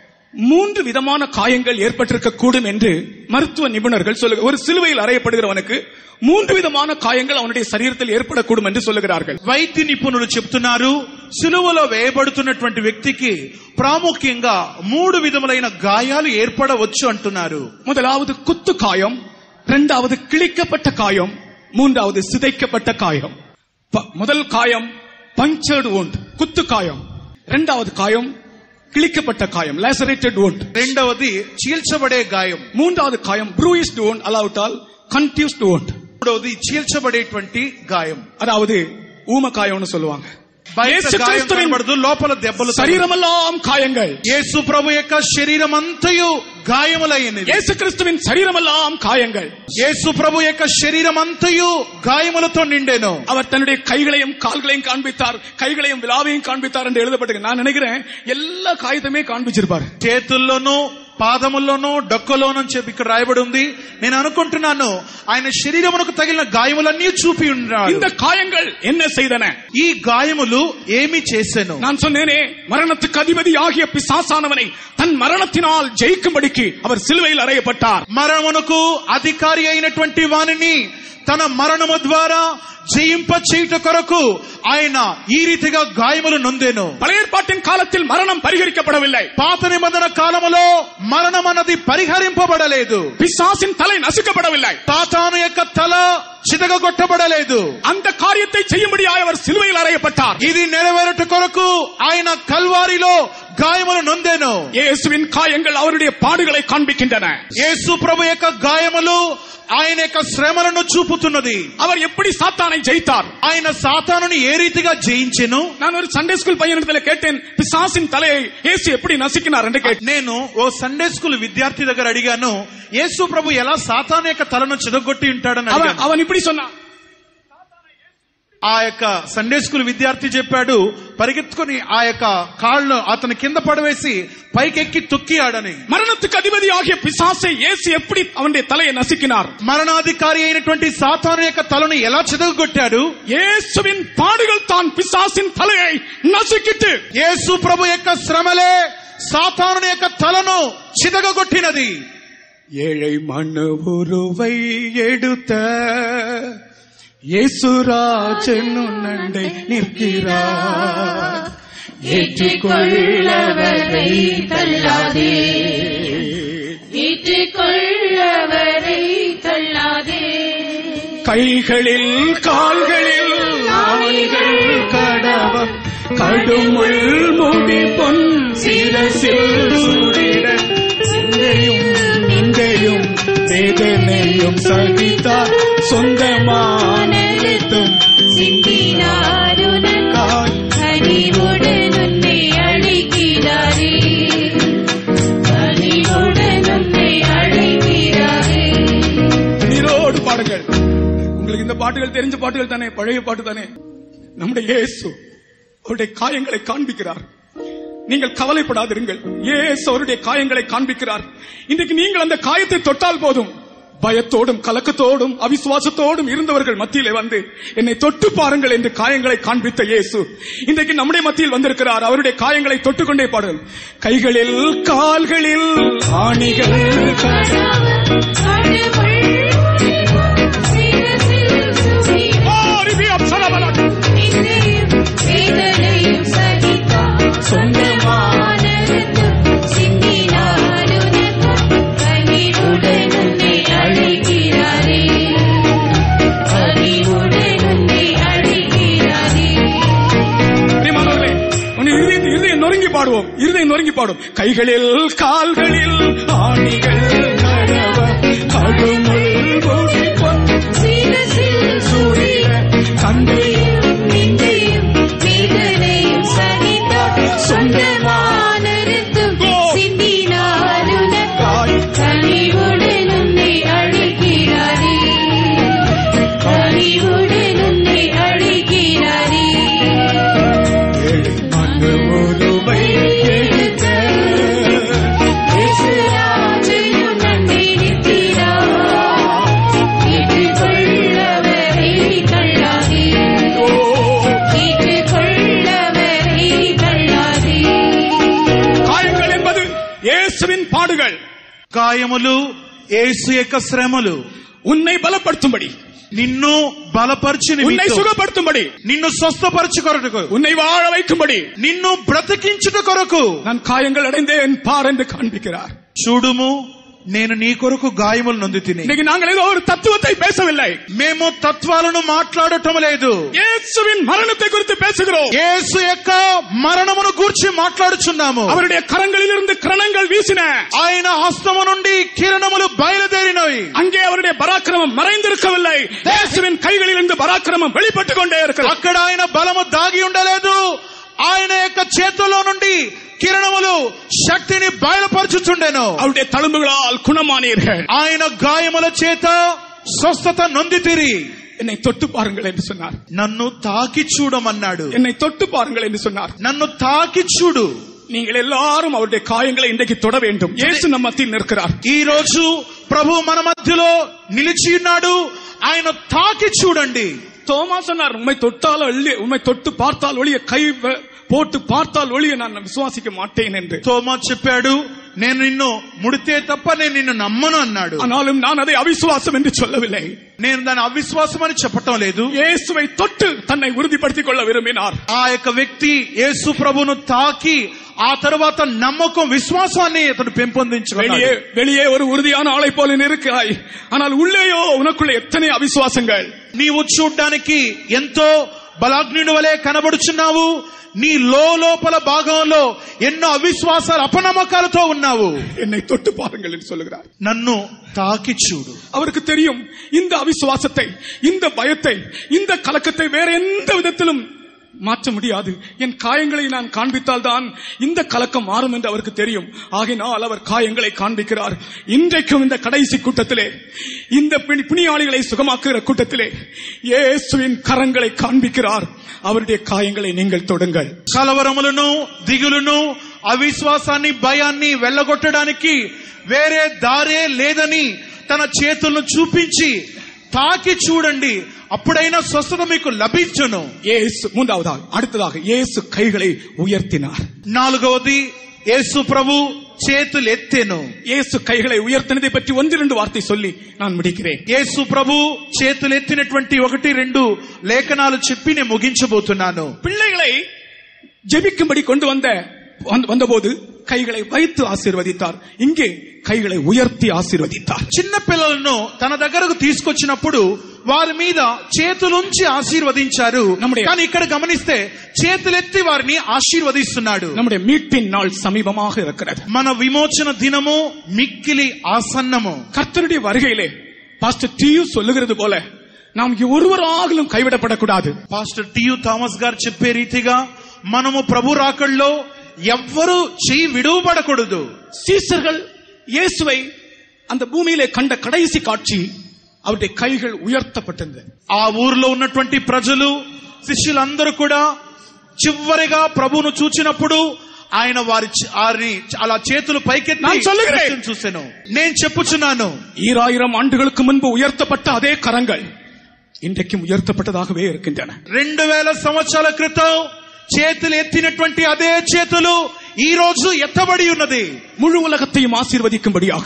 3 விதமான காயங்கள் ஏற்பட்டிருக்க கூடும் என்று மருத்துவ நிபுணர்கள் சொல்லுகிறார்கள். ஒரு சிலுவையில் அறையப்படுகிறவனுக்கு 3 விதமான காயங்கள் அவனுடைய சரீரத்தில் ஏற்படக்கூடும் என்று சொல்லுகிறார்கள். వైద్య నిపుణులు చెప్తున్నారు సిలువలో వేయబడుతున్నటువంటి వ్యక్తికి ప్రాముఖ్యంగా 3 విధములైన గాయాలు ఏర్పడవచ్చు అంటున్నారు. முதலாவது குத்து காயம், இரண்டாவது கிழிக்கப்பட்ட காயம், மூன்றாவது சிதைக்கப்பட்ட காயம். முதல் காயம் பஞ்சர்டு wound, குத்து காயம். இரண்டாவது காயம் கிழிக்கப்பட்ட காயம், lacerated wound. రెండవది చీల్చబడే గాయం. மூன்றாவது காயம் bruised wound, அல்லாவிட்டால் contused wound. మూడవది చీల్చబడేటువంటి గాయం, அதாவது ஊம காயம்னு சொல்லுவாங்க. బయట గాయం కనబడదు, లోపల దెబ్బలు. శరీరமெல்லாம் காயங்கள். యేసు ప్రభు యొక్క శరీరం అంతయు గాయములైనది. இயேசு கிறிஸ்துவின் சரீரமெல்லாம் காயங்கள். యేసు ప్రభు యొక్క శరీరం అంతయు గాయములతో నిండెను. அவர் தன்னுடைய கைகளையும் கால்களையும் காண்பித்தார், கைகளையும் விலாவையும் காண்பித்தார் என்று எழுதப்பட்டது. நான் நினைக்கிறேன் எல்லா காயத்தையுமே காண்பிச்சிருப்பார். చేతుల్లోనూ పాదముల్లోనూ డొక్కలోనూ చెప్పి ఇక్కడ రాయబడి ఉంది. నేను అనుకుంటున్నాను ఆయన శరీరమునకు తగిలిన గాయములన్నీ చూపి ఉన్నాడు. இந்த காயங்கள் என்ன செய்தன? ఈ గాయములు ఏమి చేసెను? நான் சொன்னேனே, மரணத்துக்கு அதிபதி ஆகிய பிசாசானவனை தன் மரணத்தினால் ஜெயிக்கும்படிக்கு அவர் சிலுவையில் அறையப்பட்டார். మరణమునకు అధికారి అయినటువంటి వానిని తన మరణము ద్వారా జయింప చేయుట కొరకు ఆయన ఈ రీతిగా గాయములు నొందెను. பழைய ஏற்பாட்டின் காலத்தில் மரணம் பரிகரிக்கப்படவில்லை. పాత నిబంధన కాలములో మరణం అన్నది పరిహరింపబడలేదు. பிசாசின் தலை நசுக்கப்படவில்லை. సాతాను యొక్క తల చితగొట్టబడలేదు. அந்த காரியத்தை செய்யும்படியாக அவர் சிலுவையில் அறையப்பட்டார். ఇది నెరవేరుట కొరకు ఆయన కల్వారిలో గాయములు నొందెను. இயேசுவின் காயங்கள் அவருடைய பாடுகளை காண்பிக்கின்றன. యేసు ప్రభు యొక్క గాయములు ఆయన యొక్క శ్రమలను చూపుతున్నది. அவர் எப்படி சாத்தானை ஜெயித்தார்? ఆయన సాతానుని ఏ రీతిగా జయించెను? நான் ஒரு சண்டே ஸ்கூல் பையனிடத்துல கேட்டேன், பிசாசின் தலையை இயேசு எப்படி நசுக்கினார் என்று கேட்டேன். నేను ఓ సండే స్కూల్ విద్యార్థి దగ్గర అడిగాను, యేసు ప్రభు ఎలా సాతాను యొక్క తలను చిదగొట్టి ఉంటాడని అడిగాను. அவன் இப்படி சொன்னான், ఆ యొక్క సండే స్కూల్ విద్యార్థి చెప్పాడు, పరిగెత్తుకుని ఆ యొక్క కాళ్ళు అతని కింద పడవేసి పైకెక్కి తొక్కియాడని. மரணத்துக்கு அதிபதி ஆகிய பிசாசை இயேசு எப்படி அவனுடைய தலையை நசுக்கினார்? మరణాధికారి అయినటువంటి సాతాను యొక్క తలను ఎలా చితగొట్టాడు? இயேசுவின் பாடுகள் தான் பிசாசின் தலையை நசுக்கிட்டு, యేసు ప్రభు యొక్క శ్రమలే సాతాను యొక్క తలను చితగొట్టినది. ஏழை மண்ணு உருவை எடுத்த இயேசுராஜன் உன்னண்டை நிற்கிறார். ஏற்றுக்கொள்ளவரை தள்ளாதே, ஏற்றுக்கொள்ளவரை தள்ளாதே. கைகளில் கால்களில் ஆணிகள் கடவம், கடுமுள் முடி பொன் சிரசில் சூடிட, சிந்தையும் நிந்தையும் வேதனையும் சகித்தார். சொந்தமான சிந்தினார் உனக்காய், கனிவுடன் உன்னை அழைக்கிறாரே, கனிவுடன் உன்னை அழைக்கிறாரே. நீரோடு பாடுங்கள். உங்களுக்கு இந்த பாட்டுகள் தெரிஞ்ச பாட்டுகள் தானே, பழைய பாட்டு தானே. நம்முடைய இயேசு அவருடைய காயங்களை காண்பிக்கிறார். நீங்கள் கவலைப்படாதிருங்கள், இயேசு அவருடைய காயங்களை காண்பிக்கிறார். இன்றைக்கு நீங்கள் அந்த காயத்தை தொட்டால் போதும், பயத்தோடும் கலக்கத்தோடும் அவிசுவாசத்தோடும் இருந்தவர்கள் மத்தியிலே வந்து என்னை தொட்டு பாருங்கள் என்று காயங்களை காண்பித்த இயேசு இன்றைக்கு நம்முடைய மத்தியில் வந்திருக்கிறார். அவருடைய காயங்களை தொட்டுக்கொண்டே பாடுங்கள். கைகளில் கால்களில் ஆணிகள் பாடுவோம், இருதயம் நொறுங்கி பாடும். கைகளில் கால்களில் ஆணிகள் கடவ, கடுமுள் முடி பொன் சிரசில் சூடிட, கண்டையும் நெஞ்சையும் வேதனையும் சகித்தார். சொந்தமான ரத்தம் சிந்தினார் உனக்காய், கனிவுடன் உன்னை அழைக்கிறாரே, கனிவுடன் உன்னை அழைக்கிறாரே. பாடுகள், గాయములు యేసు యొక్క శ్రమలు உன்னை பலப்படுத்தும்படி, నిన్ను బలపరిచి, உன்னை சுகப்படுத்தும்படி, నిన్ను స్వస్థపరచు కొరకు, உன்னை வாழ வைக்கும்படி, నిన్ను బ్రతికించుట కొరకు நான் కాయంகள் అடைந்தேன் பார் என்று காண்பிக்கிறார். చూడుము, నేను నీ కొరకు గాయములు నొందితిని. இன்னைக்கு நாங்கள் ஏதோ ஒரு தத்துவத்தை பேசவில்லை, మేము తత్వాలను మాట్లాడటం లేదు. இயேசுவின் மரணத்தை குறித்து பேசுகிறோம். యేసు యొక్క మరణమును గూర్చి మాట్లాడుచున్నాము. அவருடைய கரங்களிலிருந்து கிரணங்கள் வீசின, ఆయన హస్తము నుండి కిరణములు బయలుదేరినవి. அங்கே அவருடைய பராக்கிரமம் மறைந்திருக்கவில்லை, இயேசுவின் கைகளிலிருந்து பராக்கிரமம் வெளிப்பட்டுக் கொண்டே இருக்கிறது. అక్కడ ఆయన బలము దాగి ఉండలేదు, ఆయన యొక్క చేతుల్లో నుండి కిరణములు శక్తిని బయలుపరచుచుండెను. அவருடைய தழும்புகளால் குணமானீர்கள், ఆయన గాయముల చేత స్వస్థత నొందితిరి. என்னை தொட்டு பாருங்கள் என்று சொன்னார். నన్ను తాకి చూడమన్నాడు. என்னை தொட்டு பாருங்கள் என்று சொன்னார். నన్ను తాకి చూడు. நீங்கள் எல்லாரும் அவருடைய காயங்களை இன்றைக்கு தொட வேண்டும். இயேசு நம்ம மத்தியில் நிற்கிறார். ఈ రోజు ప్రభు మన మధ్యలో నిలిచి ఉన్నాడు. ఆయన తాకి చూడండి. தோமா சொன்னார், உம்மை தொட்டால் உம்மை தொட்டு பார்த்தால் ஒழிய, கை போட்டு பார்த்தால் ஒழிய நான் விசுவாசிக்க மாட்டேன் என்று. தோமா చెప్పాడు, నేను నిన్ను ముడితే తప్ప నేను నిన్ను నమ్మను అన్నాడు. ஆனாலும் நான் அதை அவிசுவாசம் என்று சொல்லவில்லை. నేను దాని అవిశ్వాసం అని చెప్పటం లేదు. இயேசுவை தொட்டு தன்னை உறுதிப்படுத்திக் கொள்ள விரும்பினார். ఆ యొక్క వ్యక్తి యేసు ప్రభువును తాకి ఆ తర్వాత నమ్మకం విశ్వాసాన్ని అతను పెంపొందించుకున్నాడు. வெளியே ஒரு உறுதியான ஆளை போல இருக்கிறாய், ஆனால் உள்ளேயோ உனக்குள்ள எத்தனை అవిశ్వాసங்கள். నీవు చూడ్డానికి ఎంతో బలాగ్నుడి వలె కనబడుచున్నావు, నీ లోపల భాగంలో ఎన్నో అవిశ్వాసాలు అపనమ్మకాలతో ఉన్నావు. என்னை தொட்டு பாருங்கள் என்று சொல்லுகிறார். నన్ను తాకి చూడు. அவருக்கு தெரியும் இந்த அவிசுவாசத்தை, இந்த பயத்தை, இந்த கலக்கத்தை வேற எந்த விதத்திலும் மாற்ற முடியாது. என் காயங்களை நான் காண்பித்தால் தான் இந்த கலக்கம் மாறும் என்று அவருக்கு தெரியும். ஆகையினால் அவர் காயங்களை காண்பிக்கிறார். இன்றைக்கும் இந்த கடைசி கூட்டத்திலே, இந்த பிணியாளிகளை சுகமாக்குகிற கூட்டத்திலே இயேசுவின் கரங்களை காண்பிக்கிறார். அவருடைய காயங்களை நீங்கள் தொடுங்கள். కలవరములను దిగులును అవిశ్వాసాన్ని భయాన్ని వెళ్ళగొట్టడానికి వేరే దారే లేదని తన చేతులను చూపించి తాకి చూడండి, అప్పుడైనా స్వస్థత మీకు లభించును. యేసు మూడవதாக அடுத்ததாக యేసు கைகளை உயர்த்தினார். నాలుగవది యేసు ప్రభు చేతులు ఎత్తెను. యేసు கைகளை உயர்த்தினதை பற்றி 1-2 வார்த்தை சொல்லி நான் முடிக்கிறேன். యేసు ప్రభు చేతులు ఎత్తినటువంటి 1-2 లేఖనాలు చెప్పి నేను ముగించబోతున్నాను. பிள்ளைகளை ஜெபிக்கும்படி கொண்டு வந்தபோது கைகளை வைத்து ఆశీర్వదించాர். ఇంకే కైகளை ఉయర్తి ఆశీర్వదించాர். చిన్న పిల్లలను తన దగ్గరకు తీసుకొచ్చినప్పుడు వారి మీద చేతులుంచి ఆశీర్వదించారు. కానీ ఇక్కడ గమనిస్తే చేతులెత్తి వారిని ఆశీర్వదిస్తున్నాడు. நம்முடைய மீட்பின் நாள் சமீபமாக இருக்கிறது. మన విమోచన దినము మిక్కిలి ఆసన్నము. கர்த்தருடைய வருகையிலே பாஸ்டர் டியூ சொல்லுகிறது போல நாம் ஒருவராகிலும் கைவிடப்படக்கூடாது. పాస్టర్ టియు థామస్ గారు చెప్పే రీతిగా మనము ప్రభు రాకడలో ఎవ్వరూ చెయ్యి విడువబడకూడదు. சீசர்கள் இயேசுவை அந்த பூமியிலே கண்ட கடைசி காட்சி அவருடைய கைகள் உயர்த்தப்பட்டது. ఆ ఊర్లో ఉన్నటువంటి ప్రజలు శిష్యులందరూ కూడా చివరిగా ప్రభువును చూచినప్పుడు ఆయన వారిని అలా చేతులు పైకెత్తి చూశాను. నేను చెప్పుచున్నాను, 2000 ஆண்டுகளுக்கு முன்பு உயர்த்தப்பட்ட அதே கரங்கள் இன்றைக்கும் உயர்த்தப்பட்டதாகவே இருக்கின்றன. 2000 సంవత్సరాల క్రితం చేతులు ఎత్తినటువంటి అదే చేతులు ఈ రోజు ఎత్తబడి ఉన్నది. முழு உலகத்தையும் ஆசீர்வதிக்கும்படியாக,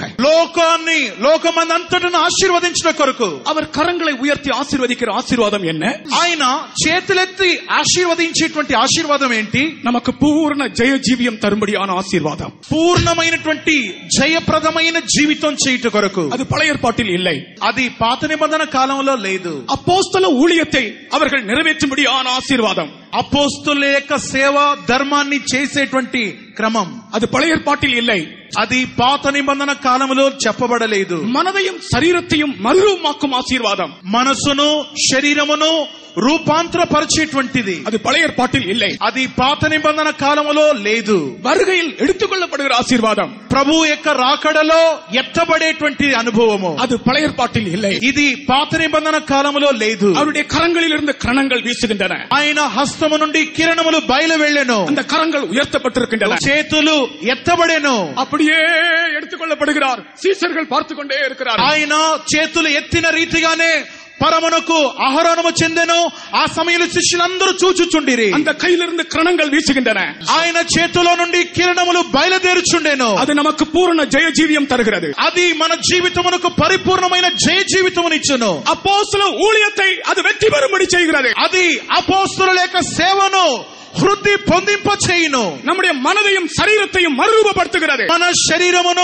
లోకమంతటను ఆశీర్వదించిన కొరకు அவர் కరంகளை ఉయర్తి ఆశీర్వదిக்கிற ఆశీర్వాదం என்ன? ఆయన చేతులెత్తి ఆశీర్వదించేటువంటి ఆశీర్వాదం ఏంటి? நமக்கு பூர்ண ஜெய ஜீவியம் தரும்படியான ஆசீர்வாதம், పూర్ణమైనటువంటి జయప్రదమైన జీవితం చేయుట కొరకు. அது பழைய ஏற்பாட்டில் இல்லை, అది పాత నిబంధన కాలంలో లేదు. அப்போஸ்தல ஊழியத்தை அவர்கள் நிறைவேற்றும்படியான ஆசீர்வாதம், అపోస్తుల యొక్క సేవ ధర్మాన్ని చేసేటువంటి క్రమం, அது பழைய ஏற்பாட்டில் இல்லை. అది పాత నిబంధన కాలంలో చెప్పబడలేదు. మనదయం శరీరத்தையும் మరురూపమాக்கும் ఆశీర్వాదం, మనసును శరీరమును రూపాంతరపరిచేటువంటిది, அது பழைய ஏற்பாட்டில் இல்லை. అది పాత నిబంధన కాలంలో లేదు. வருகையில் எடுத்துக்கொள்ளப்படுகிற ஆசீர்வாதம், ప్రభు యొక్క రాకడలో ఎత్తబడేటువంటి అనుభవము, அது பழைய ஏற்பாட்டில் இல்லை. ఇది పాత నిబంధన కాలంలో లేదు. அவருடைய கரங்களில் இருந்து கிரணங்கள் வீசுகின்றன. ఆయన హస్తము నుండి కిరణములు బయలు వెళ్ళెను. அந்த கரங்கள் உயர்த்தப்பட்டிருக்கின்றன, చేతులు ఎత్తబడెను. அப்படியே எடுத்துக்கொள்ளப்படுகிறார். சீஷர்கள் பார்த்து கொண்டே இருக்கிறார். ఆయన చేతులు ఎత్తిన రీతిగానే పరమునకు ఆహరణము చెందెను. ఆ సమయంలో శిష్యులందరూ చూచుచుండిరి. அந்த கையிலிருந்து கிரணங்கள் வீசுகின்றன. ఆయన చేతిలో నుండి కిరణములు బయలుదేరుచుండెను. அது நமக்கு பூரண ஜெய ஜீவியம் தருகிறது. అది మన జీవితమునకు పరిపూర్ణమైన జయ జీవితమునిచ్చును. அப்போஸ்தல ஊழியத்தை அது வெற்றி பெறும்படி செய்கிறது. అది అపోస్తలుల యొక్క సేవను వృద్ధి పొందింప చేయును. நம்முடைய மனதையும் சரீரத்தையும் மறுரூபப்படுத்துகிறது. మన శరీరమును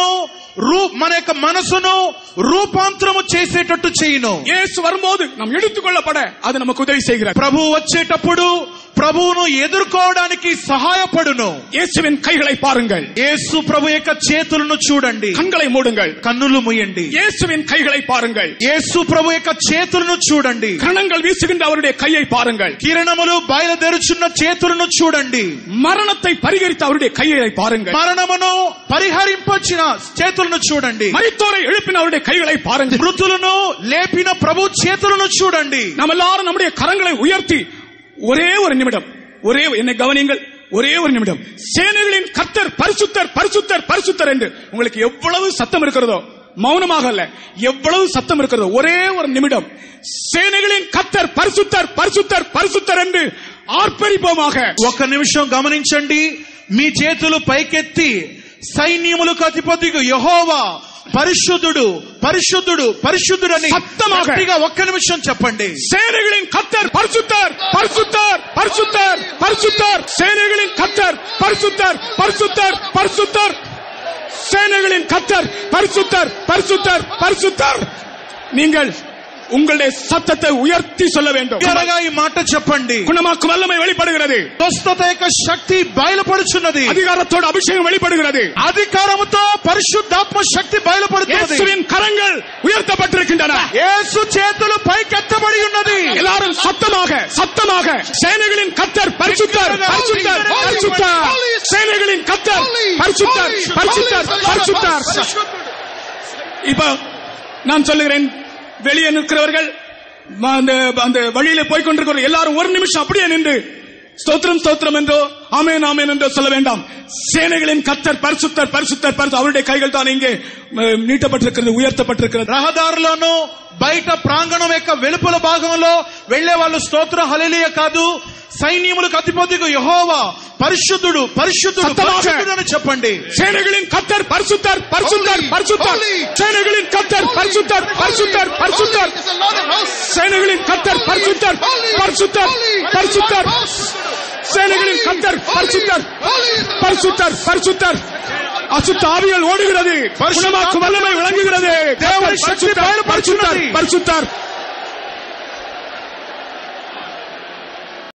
మన యొక్క మనసును రూపాంతరము చేసేటట్టు చేయును. యేసు வரும்போது நாம் எடுத்துக்கொள்ளப்பட அது நமக்கு உதவி செய்கிறது. ప్రభు వచ్చేటప్పుడు ప్రభువును ఎదుర్కోవడానికి సహాయపడును. இயேசுவின் கைகளை பாருங்கள். యేసు ప్రభు యొక్క చేతులను చూడండి. கண்களை மூடுங்கள், కన్నులు మూయండి. இயேசுவின் கைகளை பாருங்கள். యేసు ప్రభు యొక్క చేతులను చూడండి. கிரணங்கள் வீசுகின்ற அவருடைய கையை பாருங்கள். కిరణములు బయలుదేరుచున్న చేతులను చూడండి. மரணத்தை பரிகரித்த அவருடைய கையை பாருங்கள். మరణమును పరిహరించిన చేతులను చూడండి. மரித்தோரை எழுப்பின அவருடைய கைகளை பாருங்கள். మృతులను లేపిన ప్రభు చేతులను చూడండి. நாம் எல்லாரும் நம்முடைய கரங்களை உயர்த்தி ஒரே ஒரு நிமிடம், என்னை கவனியுங்கள், ஒரே ஒரு நிமிடம். சேனைகளின் கர்த்தர் பரிசுத்தர் பரிசுத்தர் பரிசுத்தர் என்று உங்களுக்கு எவ்வளவு சத்தம் இருக்கிறதோ, மௌனமாக அல்ல, எவ்வளவு சத்தம் இருக்கிறதோ, ஒரே ஒரு நிமிடம் சேனைகளின் கர்த்தர் பரிசுத்தர் பரிசுத்தர் பரிசுத்தர் என்று ఆర్పరిపోమాక. ఒక నిమిషం గమనించండి. మీ చేతులు పైకెత్తి సైన్యములకు అధిపతిగా యెహోవా పరిశుద్ధుడు పరిశుద్ధుడు పరిశుద్ధుడు అని గట్టిగా ఒక్క నిమిషం చెప్పండి. சேனைகளின் கர்த்தர் பரிசுத்தர் பரிசுத்தர் பரிசுத்தர் பரிசுத்தர், சேனைகளின் கர்த்தர் பரிசுத்தர் பரிசுத்தர் பரிசுத்தர், சேனைகளின் கர்த்தர் பரிசுத்தர் பரிசுத்தர் பரிசுத்தர். நீங்கள் உங்களுடைய சத்தத்தை உயர்த்தி சொல்ல வேண்டும். ఈ మాట చెప్పండి. குணமாக்கும் வல்லமை வெளிப்படுகிறது. స్వస్థత యొక్క శక్తి బయలుపడుచున్నది. அதிகாரத்தோட அபிஷேகம் வெளிப்படுகிறது. అధికారముతో పరిశుద్ధాత్మ శక్తి బయలుపడుతున్నది. இயேசுவின் கரங்கள் உயர்த்தப்பட்டிருக்கின்றன. యేసు చేతులు పైకెత్తబడి ఉన్నది. எல்லாரும் சத்தமாக சத்தமாக சேனைகளின் கர்த்தர் பரிசுத்தர் பரிசுத்தர் பரிசுத்தர், சேனைகளின் கர்த்தர் பரிசுத்தர் பரிசுத்தர் பரிசுத்தர். இப்ப நான் சொல்லுகிறேன், வெளியே நிற்கிறவர்கள் அந்த வழியில போய்கொண்டிருக்கிற எல்லாரும் ஒரு நிமிஷம் அப்படியே நின்று ஸ்தோத்திரம் ஸ்தோத்திரம் என்றோ ஆமென் ஆமென் என்றோ சொல்ல வேண்டாம். சேனைகளின் கர்த்தர் பரிசுத்தர் பரிசுத்தர் பரிசுத்தர். அவருடைய கைகள் தான் இங்கே நீட்டப்பட்டிருக்கிறது, உயர்த்தப்பட்டிருக்கிறது. రహదారులను బయట ప్రాంగణం యొక్క వెలుపల భాగంలో వెళ్లే వాళ్ళు స్తోత్రం హల్లెలూయా కాదు, సైన్యములకు అధిపతిగా యెహోవా పరిశుద్ధుడు పరిశుద్ధుడు పరిశుద్ధుడు అని చెప్పండి. சேனைகளின் கர்த்தர் பரிசுத்தர் பரிசுத்தர் பரிசுத்தர், சேனைகளின் கர்த்தர் பரிசுத்தர் பரிசுத்தர் பரிசுத்தர், சேனைகளின் கர்த்தர் பரிசுத்தர் பரிசுத்தர் பரிசுத்தர், சேனைகளின் கர்த்தர் பரிசுத்தர் பரிசுத்தர் பரிசுத்தர். அசுத்த ஆவிகள் ஓடுகிறது, குணமாக்கும் வல்லமை விளங்குகிறது. தேவன் பரிசுத்தர் பரிசுத்தர் பரிசுத்தர்.